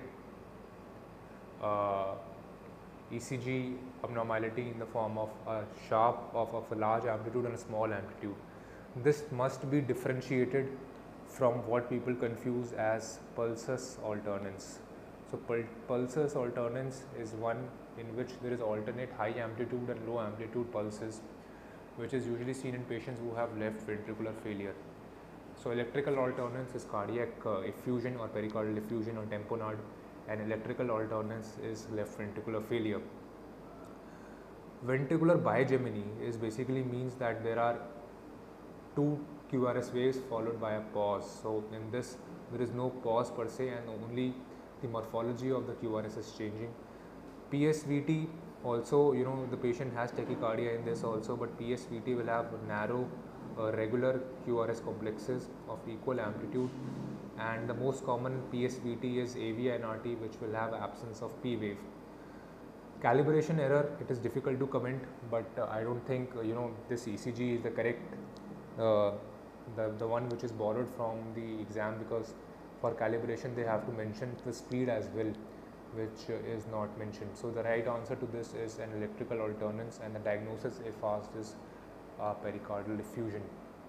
uh, E C G abnormality in the form of a sharp of, of a large amplitude and a small amplitude. This must be differentiated from what people confuse as pulsus alternance. So pul pulsus alternance is one in which there is alternate high amplitude and low amplitude pulses, which is usually seen in patients who have left ventricular failure. So electrical alternance is cardiac uh, effusion or pericardial effusion or tamponade, and electrical alternance is left ventricular failure. Ventricular bigeminy is basically means that there are two Q R S waves followed by a pause. So in this there is no pause per se, and only the morphology of the Q R S is changing. P S V T also, you know, the patient has tachycardia in this also, but P S V T will have narrow uh, regular Q R S complexes of equal amplitude, and the most common P S V T is A V N R T, which will have absence of P wave. Calibration error, it is difficult to comment, but uh, I don't think uh, you know this E C G is the correct uh, the, the one which is borrowed from the exam, because for calibration they have to mention the speed as well, which uh, is not mentioned. So the right answer to this is an electrical alternance, and the diagnosis if asked is uh, pericardial effusion.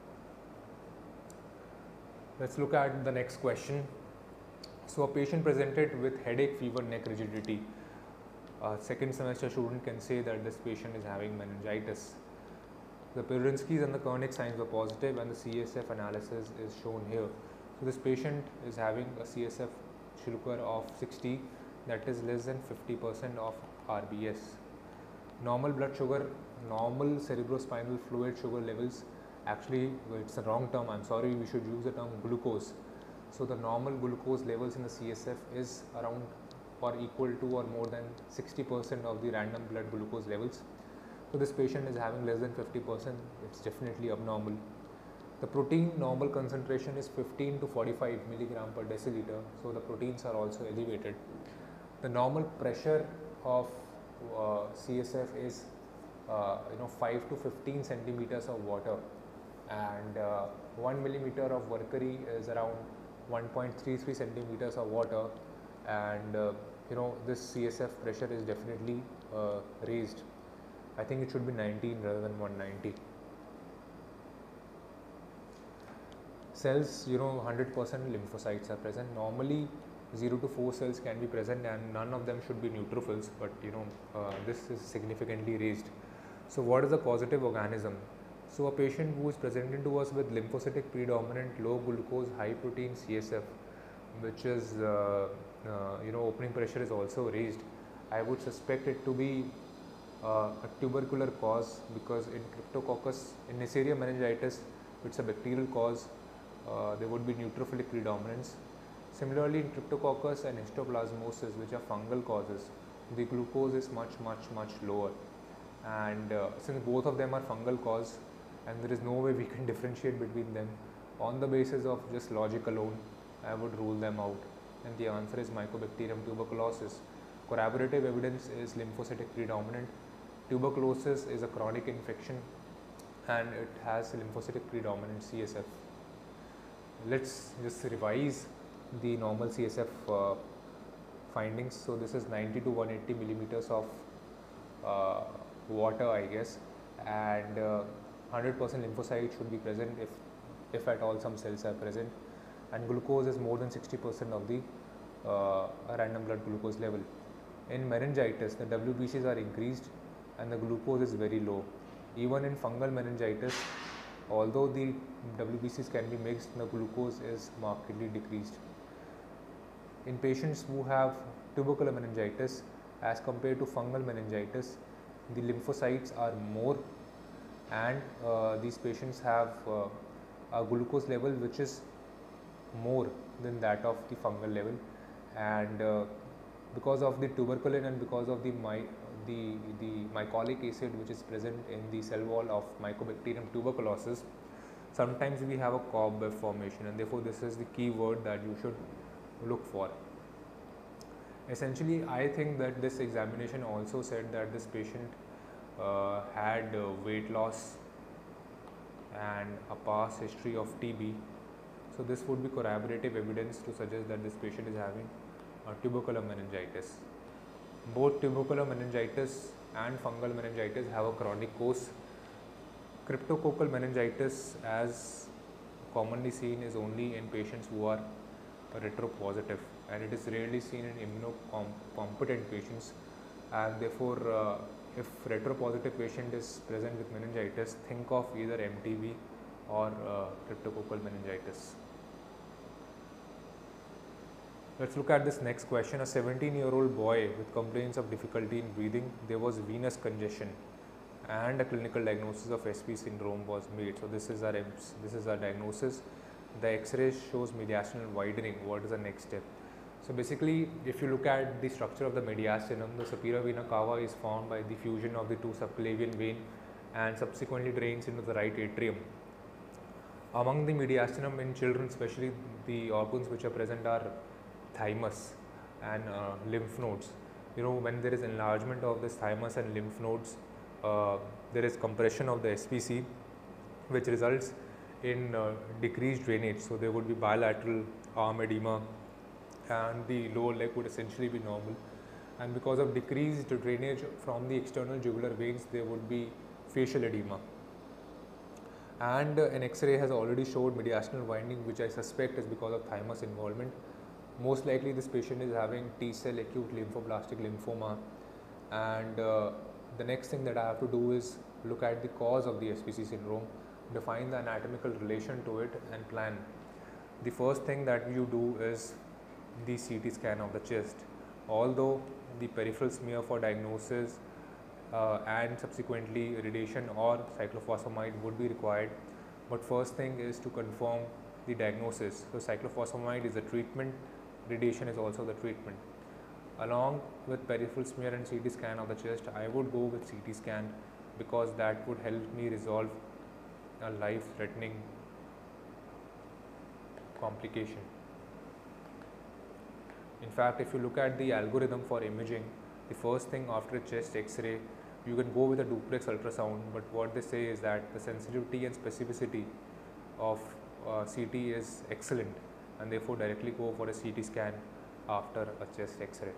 Let's look at the next question. So a patient presented with headache, fever, neck rigidity. Uh, second semester student can say that this patient is having meningitis. The Pirinski's and the Kernick signs were positive, and the C S F analysis is shown here. So this patient is having a C S F sugar of sixty, that is less than fifty percent of R B S. Normal blood sugar, normal cerebrospinal fluid sugar levels, actually it's a wrong term, I'm sorry, we should use the term glucose. So the normal glucose levels in the C S F is around or equal to or more than sixty percent of the random blood glucose levels. So this patient is having less than fifty percent, it's definitely abnormal. The protein normal concentration is fifteen to forty-five milligram per deciliter, so the proteins are also elevated. The normal pressure of uh, C S F is uh, you know five to fifteen centimeters of water, and uh, one millimeter of mercury is around one point three three centimeters of water, and uh, you know this C S F pressure is definitely uh, raised. I think it should be nineteen rather than one ninety. Cells, you know, one hundred percent lymphocytes are present. Normally zero to four cells can be present, and none of them should be neutrophils, but you know uh, this is significantly raised. So what is the causative organism? So a patient who is presented to us with lymphocytic predominant, low glucose, high protein C S F, which is uh, uh, you know opening pressure is also raised, I would suspect it to be uh, a tubercular cause, because in Cryptococcus, in Neisseria meningitis, it's a bacterial cause, uh, there would be neutrophilic predominance. Similarly, in Cryptococcus and histoplasmosis, which are fungal causes, the glucose is much much much lower, and uh, since both of them are fungal cause and there is no way we can differentiate between them, on the basis of just logic alone, I would rule them out. And the answer is Mycobacterium tuberculosis. Corroborative evidence is lymphocytic predominant. Tuberculosis is a chronic infection and it has lymphocytic predominant C S F. Let's just revise the normal C S F uh, findings. So this is ninety to one hundred eighty millimeters of uh, water, I guess, and uh, one hundred percent lymphocytes should be present if, if at all some cells are present, and glucose is more than sixty percent of the uh, random blood glucose level. In meningitis, the W B Cs are increased and the glucose is very low. Even in fungal meningitis, although the W B Cs can be mixed, the glucose is markedly decreased. In patients who have tubercular meningitis as compared to fungal meningitis, the lymphocytes are more, and uh, these patients have uh, a glucose level which is more than that of the fungal level, and uh, because of the tuberculin and because of the my the the mycolic acid which is present in the cell wall of Mycobacterium tuberculosis, sometimes we have a cobweb formation, and therefore this is the key word that you should look for. Essentially, I think that this examination also said that this patient uh, had uh, weight loss and a past history of T B. So this would be corroborative evidence to suggest that this patient is having uh, tubercular meningitis. Both tubercular meningitis and fungal meningitis have a chronic course. Cryptococcal meningitis, as commonly seen, is only in patients who are retropositive, and it is rarely seen in immunocompetent patients, and therefore uh, if retropositive patient is present with meningitis, think of either M T B or uh, cryptococcal meningitis. Let's look at this next question. A seventeen year old boy with complaints of difficulty in breathing, there was venous congestion, and a clinical diagnosis of S P syndrome was made. So this is our A I I M S, this is our diagnosis. The X-ray shows mediastinal widening. What is the next step? So basically, if you look at the structure of the mediastinum, the superior vena cava is formed by the fusion of the two subclavian vein and subsequently drains into the right atrium. Among the mediastinum in children, especially, the organs which are present are thymus and uh, lymph nodes. You know, when there is enlargement of this thymus and lymph nodes, uh, there is compression of the S P C, which results in uh, decreased drainage. So there would be bilateral arm edema, and the lower leg would essentially be normal, and because of decreased drainage from the external jugular veins, there would be facial edema. And uh, an X-ray has already showed mediastinal winding, which I suspect is because of thymus involvement. Most likely this patient is having T cell acute lymphoblastic lymphoma, and uh, the next thing that I have to do is look at the cause of the S P C syndrome, define the anatomical relation to it, and plan. The first thing that you do is the C T scan of the chest. Although the peripheral smear for diagnosis uh, and subsequently radiation or cyclophosphamide would be required, but first thing is to confirm the diagnosis. So cyclophosphamide is the treatment, radiation is also the treatment. Along with peripheral smear and C T scan of the chest, I would go with C T scan because that would help me resolve a life-threatening complication. In fact, if you look at the algorithm for imaging, the first thing after a chest X-ray, you can go with a duplex ultrasound, but what they say is that the sensitivity and specificity of uh, C T is excellent, and therefore directly go for a C T scan after a chest X-ray.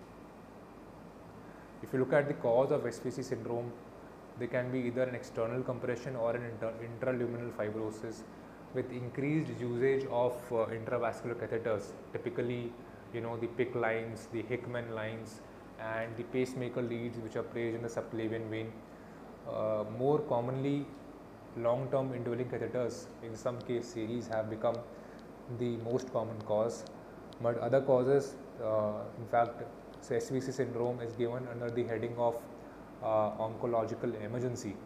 If you look at the cause of S P C syndrome, they can be either an external compression or an inter intraluminal fibrosis with increased usage of uh, intravascular catheters, typically, you know, the Pick lines, the Hickman lines, and the pacemaker leads which are placed in the subclavian vein. Uh, more commonly, long-term indwelling catheters in some case series have become the most common cause, but other causes, uh, in fact, S P C syndrome is given under the heading of uh, oncological emergency,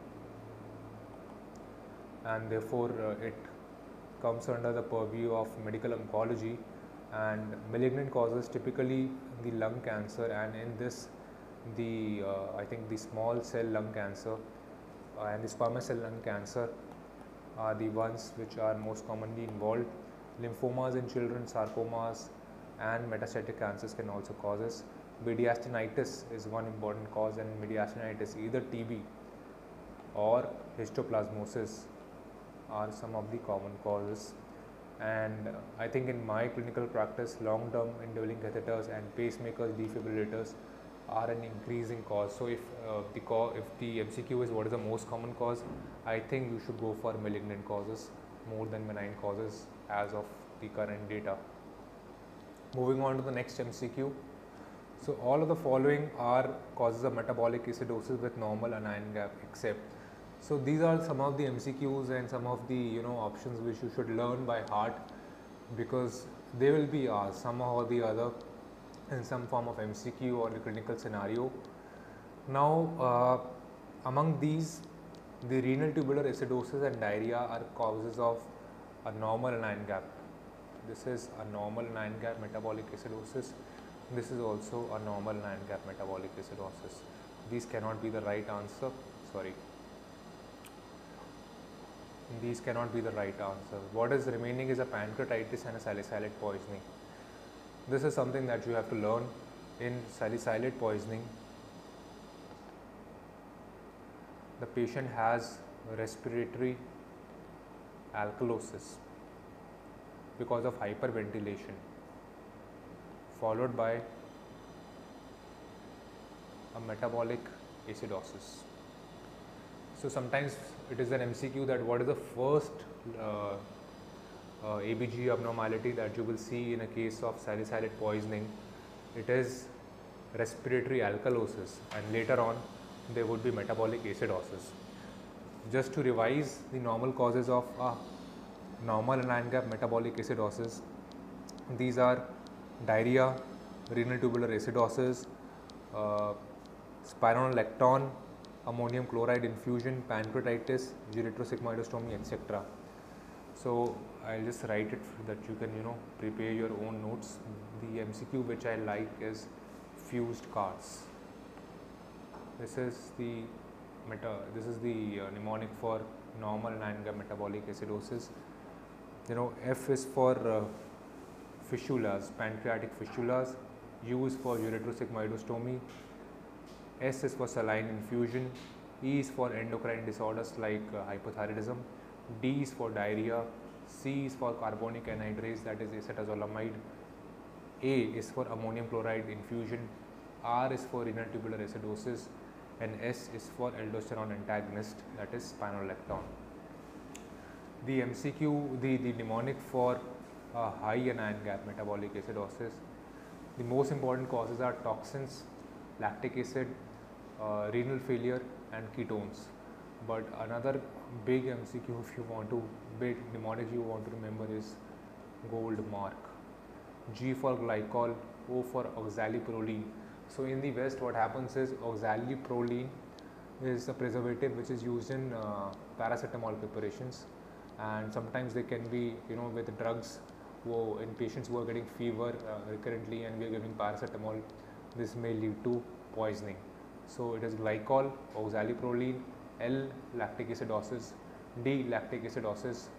and therefore uh, it comes under the purview of medical oncology. And malignant causes, typically the lung cancer, and in this the uh, I think the small cell lung cancer uh, and the squamous cell lung cancer are the ones which are most commonly involved. Lymphomas in children, sarcomas, and metastatic cancers can also cause this. Mediastinitis is one important cause, and mediastinitis, either T B or histoplasmosis, are some of the common causes. And I think in my clinical practice, long-term indwelling catheters and pacemakers, defibrillators are an increasing cause. So if uh, the co if the M C Q is what is the most common cause, I think you should go for malignant causes more than benign causes as of the current data. Moving on to the next M C Q. So all of the following are causes of metabolic acidosis with normal anion gap except. So these are some of the M C Qs and some of the you know options which you should learn by heart, because they will be asked somehow or the other in some form of M C Q or the clinical scenario. Now uh, among these, the renal tubular acidosis and diarrhea are causes of a normal anion gap. This is a normal anion gap metabolic acidosis. This is also a normal anion gap metabolic acidosis. These cannot be the right answer. Sorry. These cannot be the right answer. What is remaining is a pancreatitis and a salicylate poisoning. This is something that you have to learn. In salicylate poisoning, the patient has respiratory alkalosis because of hyperventilation, followed by a metabolic acidosis. So sometimes it is an M C Q that what is the first uh, uh, A B G abnormality that you will see in a case of salicylate poisoning. It is respiratory alkalosis, and later on there would be metabolic acidosis. Just to revise the normal causes of a normal anion gap metabolic acidosis, these are diarrhea, renal tubular acidosis, uh, spironolactone, ammonium chloride infusion, pancreatitis, uretrosigmoidostomy, et cetera. So I'll just write it so that you can you know prepare your own notes. The M C Q which I like is fused cars. This is the meta. This is the uh, mnemonic for normal anion gap metabolic acidosis. You know, F is for uh, fistulas, pancreatic fistulas. U is for uretrosigmoidostomy. S is for saline infusion. E is for endocrine disorders like uh, hypothyroidism. D is for diarrhea. C is for carbonic anhydrase, that is acetazolamide. A is for ammonium chloride infusion. R is for renal tubular acidosis, and S is for aldosterone antagonist, that is spironolactone. The M C Q, the, the mnemonic for uh, high anion gap metabolic acidosis, the most important causes are toxins, lactic acid, uh, renal failure, and ketones. But another big M C Q, if you want to, big mnemonic you want to remember is gold mark. G for glycol, O for oxaliproline. So in the West, what happens is oxaliproline is a preservative which is used in uh, paracetamol preparations, and sometimes they can be you know with drugs. Who, in patients who are getting fever uh, recurrently and we are giving paracetamol, this may lead to poisoning. So it is glycol, oxaliproline, L lactic acidosis, D lactic acidosis,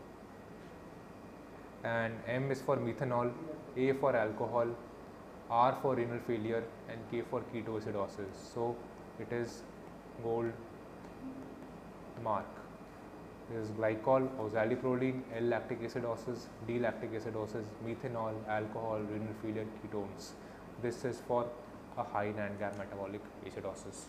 and M is for methanol, A for alcohol, R for renal failure, and K for ketoacidosis. So it is gold mark. This is glycol, oxaliproline, L lactic acidosis, D lactic acidosis, methanol, alcohol, renal failure, ketones. This is for a high anion gap metabolic acidosis.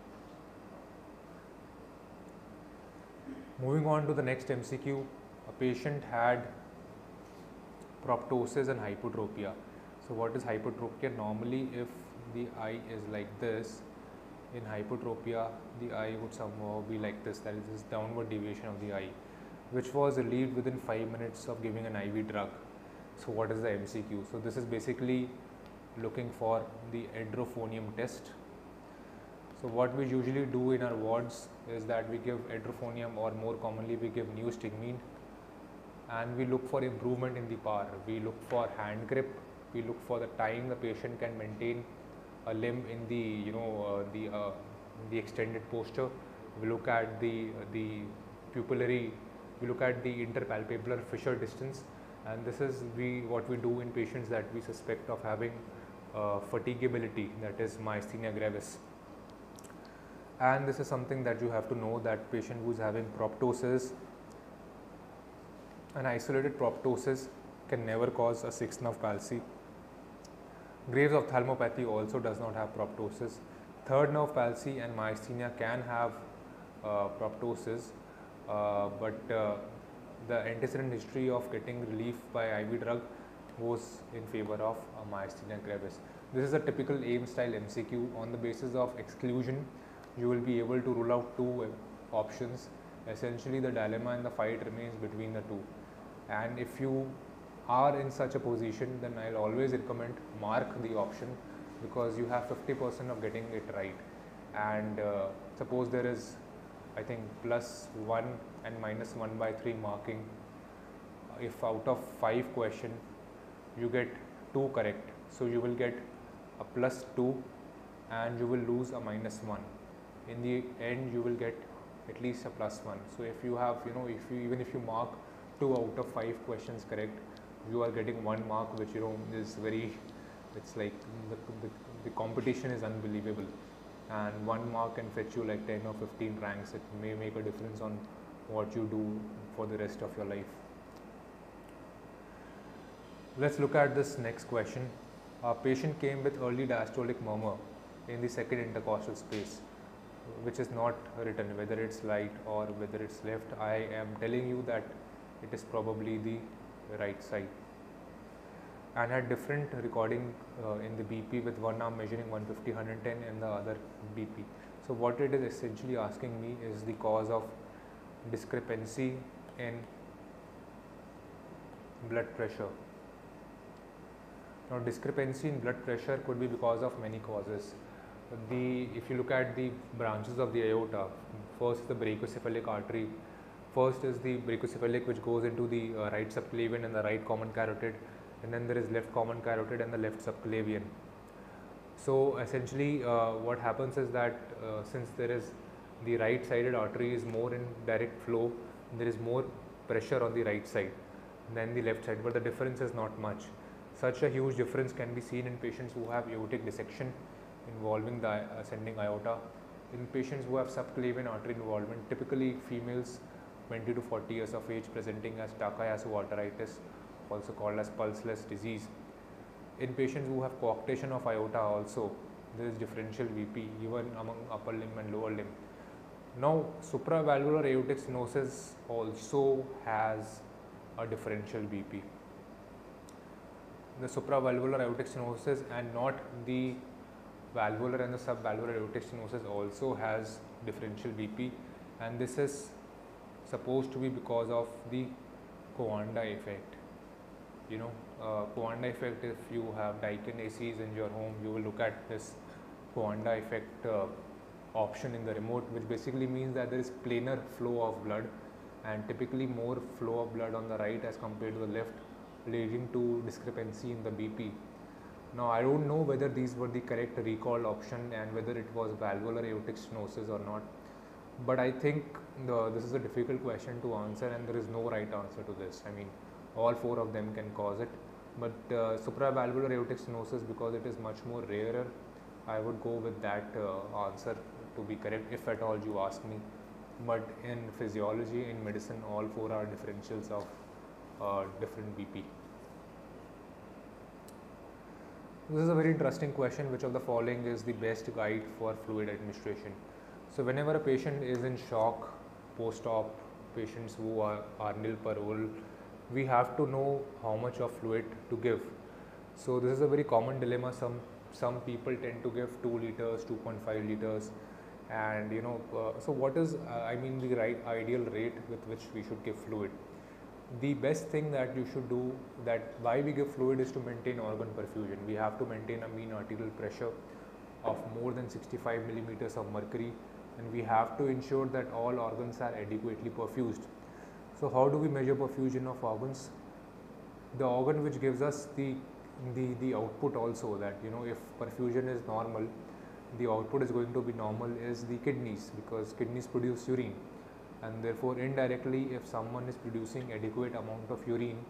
Moving on to the next M C Q, a patient had proptosis and hypotropia. So what is hypotropia? Normally if the eye is like this, in hypotropia the eye would somehow be like this, that is this downward deviation of the eye, which was relieved within five minutes of giving an I V drug. So what is the M C Q? So this is basically looking for the edrophonium test. So what we usually do in our wards is that we give edrophonium, or more commonly we give neostigmine, and we look for improvement in the power. We look for hand grip, we look for the time the patient can maintain a limb in the you know uh, the uh, the extended posture. We look at the uh, the pupillary, we look at the interpalpebral fissure distance, and this is we what we do in patients that we suspect of having uh, fatigability, that is myasthenia gravis. And this is something that you have to know, that patient who is having proptosis, an isolated proptosis can never cause a sixth nerve palsy. Graves' ophthalmopathy also does not have proptosis. Third nerve palsy and myasthenia can have uh, proptosis, uh, but uh, the antecedent history of getting relief by I V drug goes in favor of uh, myasthenia gravis. This is a typical AIIMS style M C Q. On the basis of exclusion, you will be able to rule out two uh, options. Essentially, the dilemma and the fight remains between the two. And if you are in such a position, then I'll always recommend mark the option, because you have fifty percent of getting it right. And uh, suppose there is, I think, plus one and minus one by three marking. If out of five question you get two correct, so you will get a plus two and you will lose a minus one. In the end, you will get at least a plus one. So if you have, you know, if you even if you mark two out of five questions correct, you are getting one mark, which, you know, is very, it's like the, the, the competition is unbelievable, and one mark can fetch you like ten or fifteen ranks. It may make a difference on what you do for the rest of your life. Let's look at this next question. A patient came with early diastolic murmur in the second intercostal space, which is not written, whether it's right or whether it's left. I am telling you that it is probably the right side, and had different recording uh, in the B P, with one arm measuring one fifty, one ten and the other B P. So what it is essentially asking me is the cause of discrepancy in blood pressure. Now, discrepancy in blood pressure could be because of many causes. The if you look at the branches of the aorta, first is the brachiocephalic artery. First is the brachiocephalic, which goes into the uh, right subclavian and the right common carotid, and then there is left common carotid and the left subclavian. So essentially uh, what happens is that uh, since there is the right sided artery is more in direct flow, there is more pressure on the right side than the left side, but the difference is not much. Such a huge difference can be seen in patients who have aortic dissection involving the ascending aorta. In patients who have subclavian artery involvement, typically females twenty to forty years of age, presenting as Takayasu arteritis, also called as pulseless disease. In patients who have coarctation of aorta also, there is differential V P even among upper limb and lower limb. Now, supravalvular aortic stenosis also has a differential V P. The supravalvular aortic stenosis and not the valvular and the subvalvular aortic stenosis also has differential V P, and this is supposed to be because of the Coanda effect. You know, uh, Coanda effect, if you have Daikin A Cs in your home, you will look at this Coanda effect uh, option in the remote, which basically means that there is planar flow of blood, and typically more flow of blood on the right as compared to the left, leading to discrepancy in the B P. Now, I don't know whether these were the correct recall option and whether it was valvular aortic stenosis or not, but I think the, this is a difficult question to answer, and there is no right answer to this. I mean, all four of them can cause it, but uh, supravalvular aortic stenosis, because it is much more rarer, I would go with that uh, answer to be correct, if at all you ask me. But in physiology, in medicine, all four are differentials of uh, different B P. This is a very interesting question. Which of the following is the best guide for fluid administration? So whenever a patient is in shock, post-op, patients who are, are nil parole, we have to know how much of fluid to give. So this is a very common dilemma. Some some people tend to give two liters, two point five liters, and you know, uh, so what is uh, I mean the right ideal rate with which we should give fluid? The best thing that you should do, that why we give fluid, is to maintain organ perfusion. We have to maintain a mean arterial pressure of more than sixty-five millimeters of mercury, and we have to ensure that all organs are adequately perfused. So how do we measure perfusion of organs? The organ which gives us the the the output also, that you know, if perfusion is normal, the output is going to be normal, is the kidneys, because kidneys produce urine, and therefore indirectly if someone is producing adequate amount of urine,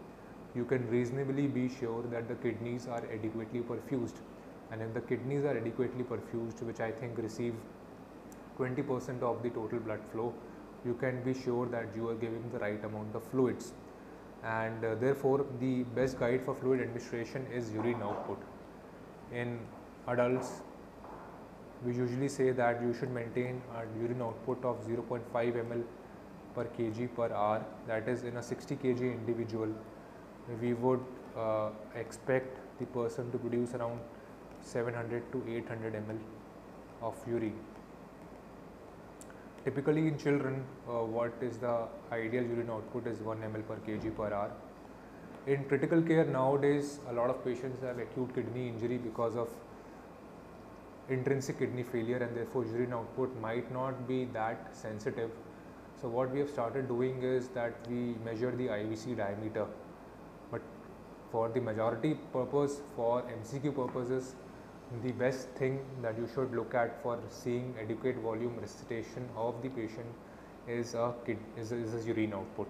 you can reasonably be sure that the kidneys are adequately perfused. And if the kidneys are adequately perfused, which I think receive twenty percent of the total blood flow, you can be sure that you are giving the right amount of fluids. And uh, therefore, the best guide for fluid administration is urine output. In adults, we usually say that you should maintain a urine output of zero point five milliliters per kg per hour. That is, in a sixty kilograms individual, we would uh, expect the person to produce around seven hundred to eight hundred milliliters of urine. Typically in children, uh, what is the ideal urine output is one milliliter per kg per hour. In critical care nowadays, a lot of patients have acute kidney injury because of intrinsic kidney failure, and therefore urine output might not be that sensitive. So what we have started doing is that we measure the I V C diameter, but for the majority purpose, for M C Q purposes, the best thing that you should look at for seeing adequate volume resuscitation of the patient is a kid is a, is a urine output.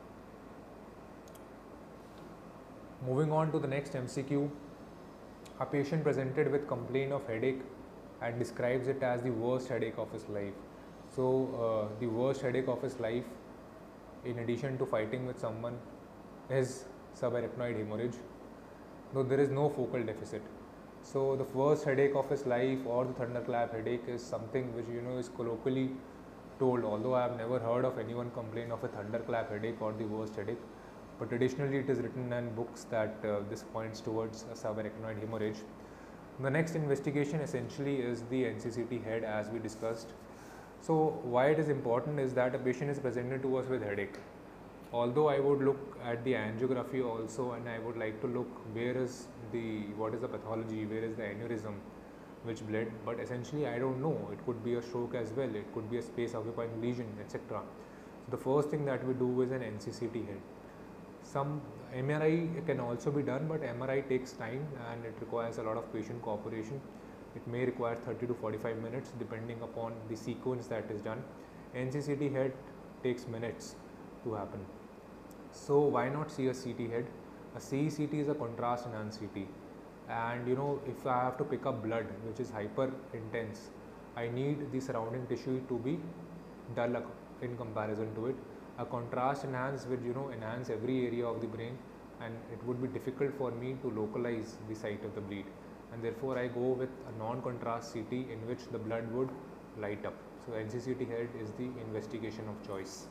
Moving on to the next M C Q, a patient presented with complaint of headache and describes it as the worst headache of his life. So uh, the worst headache of his life, in addition to fighting with someone, is subarachnoid hemorrhage, though there is no focal deficit. So the worst headache of his life, or the thunderclap headache, is something which you know is colloquially told, although I have never heard of anyone complain of a thunderclap headache or the worst headache. But additionally, it is written in books that uh, this points towards a subarachnoid hemorrhage. The next investigation essentially is the N C C T head, as we discussed. So why it is important is that a patient is presented to us with headache. Although I would look at the angiography also, and I would like to look where is the, what is the pathology, where is the aneurysm which bled, but essentially I don't know. It could be a stroke as well, it could be a space occupying lesion, et cetera. So the first thing that we do is an N C C T head. Some M R I can also be done, but M R I takes time and it requires a lot of patient cooperation. It may require thirty to forty-five minutes depending upon the sequence that is done. N C C T head takes minutes to happen. So why not see a C T head? A C E C T is a contrast enhanced C T, and you know, if I have to pick up blood which is hyper intense, I need the surrounding tissue to be dull in comparison to it. A contrast enhanced will you know enhance every area of the brain, and it would be difficult for me to localize the site of the bleed, and therefore I go with a non-contrast C T in which the blood would light up. So N C C T head is the investigation of choice.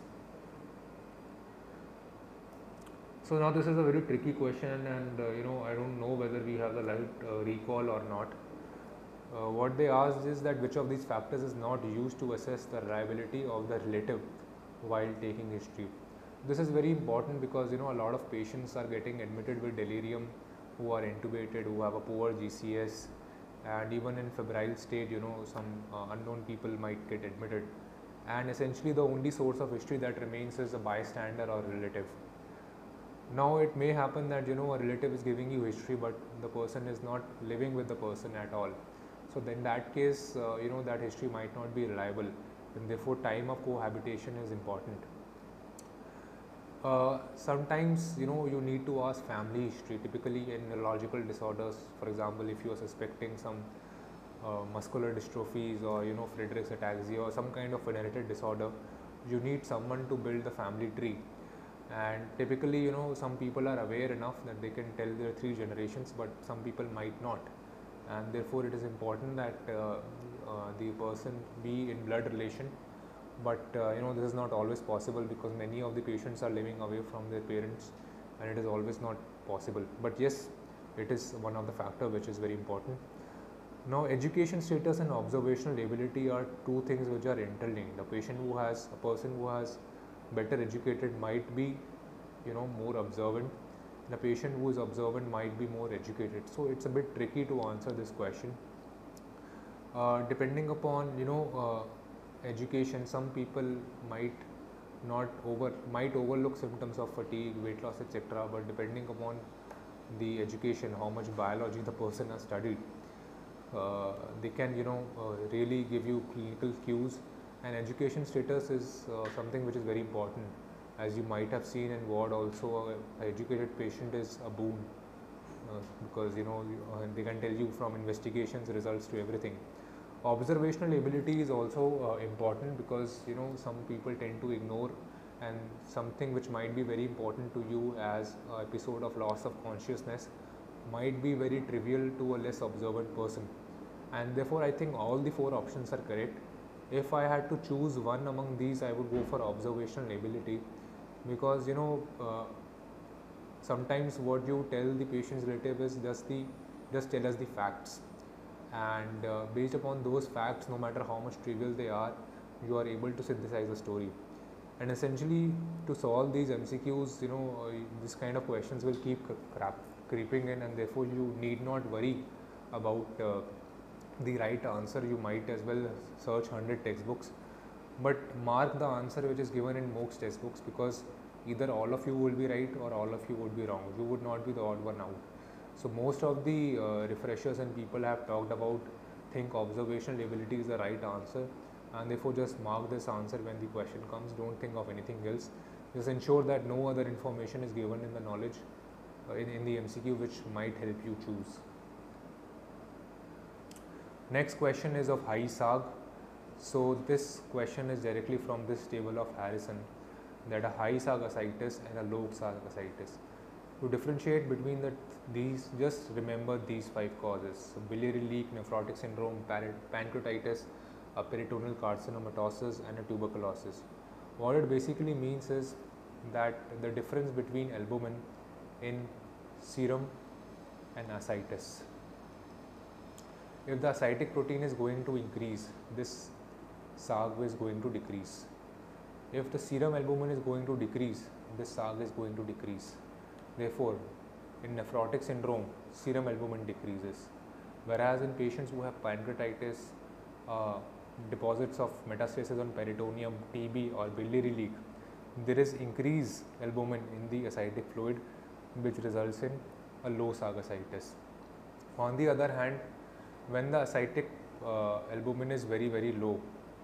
So now this is a very tricky question, and uh, you know I don't know whether we have the right uh, recall or not. Uh, what they asked is that which of these factors is not used to assess the reliability of the relative while taking history. This is very important because you know a lot of patients are getting admitted with delirium, who are intubated, who have a poor G C S, and even in febrile state, you know some uh, unknown people might get admitted, and essentially the only source of history that remains is a bystander or relative. Now it may happen that you know a relative is giving you history, but the person is not living with the person at all. So then in that case, uh, you know that history might not be reliable, and therefore time of cohabitation is important. Uh, sometimes you know you need to ask family history. Typically in neurological disorders, for example, if you are suspecting some uh, muscular dystrophies or you know Friedreich's ataxia or some kind of inherited disorder, you need someone to build the family tree. And typically you know some people are aware enough that they can tell their three generations, but some people might not, and therefore it is important that uh, uh, the person be in blood relation. But uh, you know this is not always possible because many of the patients are living away from their parents, and it is always not possible. But yes, it is one of the factors which is very important. Now education status and observational ability are two things which are interlinked. A patient who has a person who has better educated might be you know more observant, and a patient who is observant might be more educated. So it's a bit tricky to answer this question. Uh, depending upon you know uh, education, some people might not over might overlook symptoms of fatigue, weight loss, et cetera. But depending upon the education, how much biology the person has studied, uh, they can you know uh, really give you clinical cues. And education status is uh, something which is very important. As you might have seen in ward also, an educated patient is a boon, uh, because you know uh, they can tell you from investigations results to everything. Observational ability is also uh, important, because you know some people tend to ignore, and something which might be very important to you as an episode of loss of consciousness might be very trivial to a less observant person, and therefore I think all the four options are correct. If I had to choose one among these, I would go for observational ability, because you know uh, sometimes what you tell the patient's relative is just the just tell us the facts, and uh, based upon those facts, no matter how much trivial they are, you are able to synthesize a story. And essentially, to solve these M C Qs, you know uh, this kind of questions will keep crap creeping in, and therefore you need not worry about uh, the right answer. You might as well search one hundred textbooks, but mark the answer which is given in most textbooks, because either all of you will be right or all of you would be wrong. You would not be the odd one out. So most of the uh, refreshers and people have talked about think observational ability is the right answer, and therefore just mark this answer when the question comes. Don't think of anything else. Just ensure that no other information is given in the knowledge uh, in, in the M C Q which might help you choose. Next question is of high S A G. So this question is directly from this table of Harrison, that a high S A G ascites and a low S A G ascites. To differentiate between the these, just remember these five causes: so biliary leak, nephrotic syndrome, pancreatitis, a peritoneal carcinomatosis, and a tuberculosis. What it basically means is that the difference between albumin in serum and ascites. If the ascitic protein is going to increase, this S A G is going to decrease. If the serum albumin is going to decrease, this S A G is going to decrease. Therefore, in nephrotic syndrome, serum albumin decreases, whereas in patients who have pancreatitis, uh, deposits of metastasis on peritoneum, T B or biliary leak, there is increased albumin in the ascitic fluid, which results in a low S A G ascites. On the other hand, when the ascitic uh, albumin is very very low,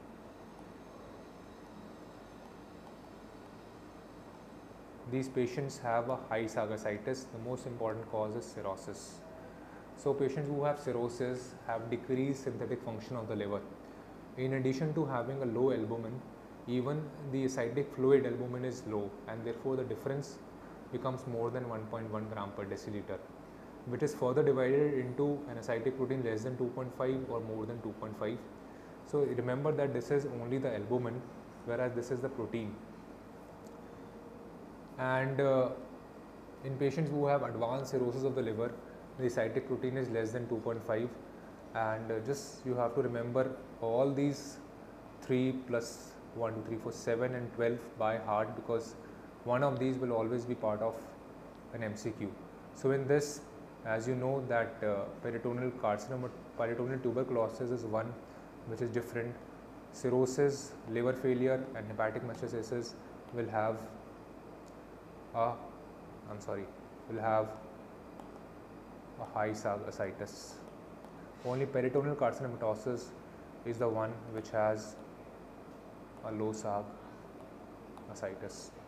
these patients have a high S A G ascites. The most important cause is cirrhosis. So patients who have cirrhosis have decreased synthetic function of the liver. In addition to having a low albumin, even the ascitic fluid albumin is low, and therefore the difference becomes more than one point one gram per deciliter, which is further divided into an ascitic protein less than two point five or more than two point five. So remember that this is only the albumin, whereas this is the protein. And uh, in patients who have advanced cirrhosis of the liver, the ascitic protein is less than two point five, and uh, just you have to remember all these three plus one, two, three, four, seven and twelve by heart, because one of these will always be part of an M C Q. So in this, as you know that uh, peritoneal carcinoma, peritoneal tuberculosis is one which is different. Cirrhosis, liver failure and hepatic metastasis will have a, I'm sorry, will have a high S A G ascites. Only peritoneal carcinomatosis is the one which has a low S A G ascites.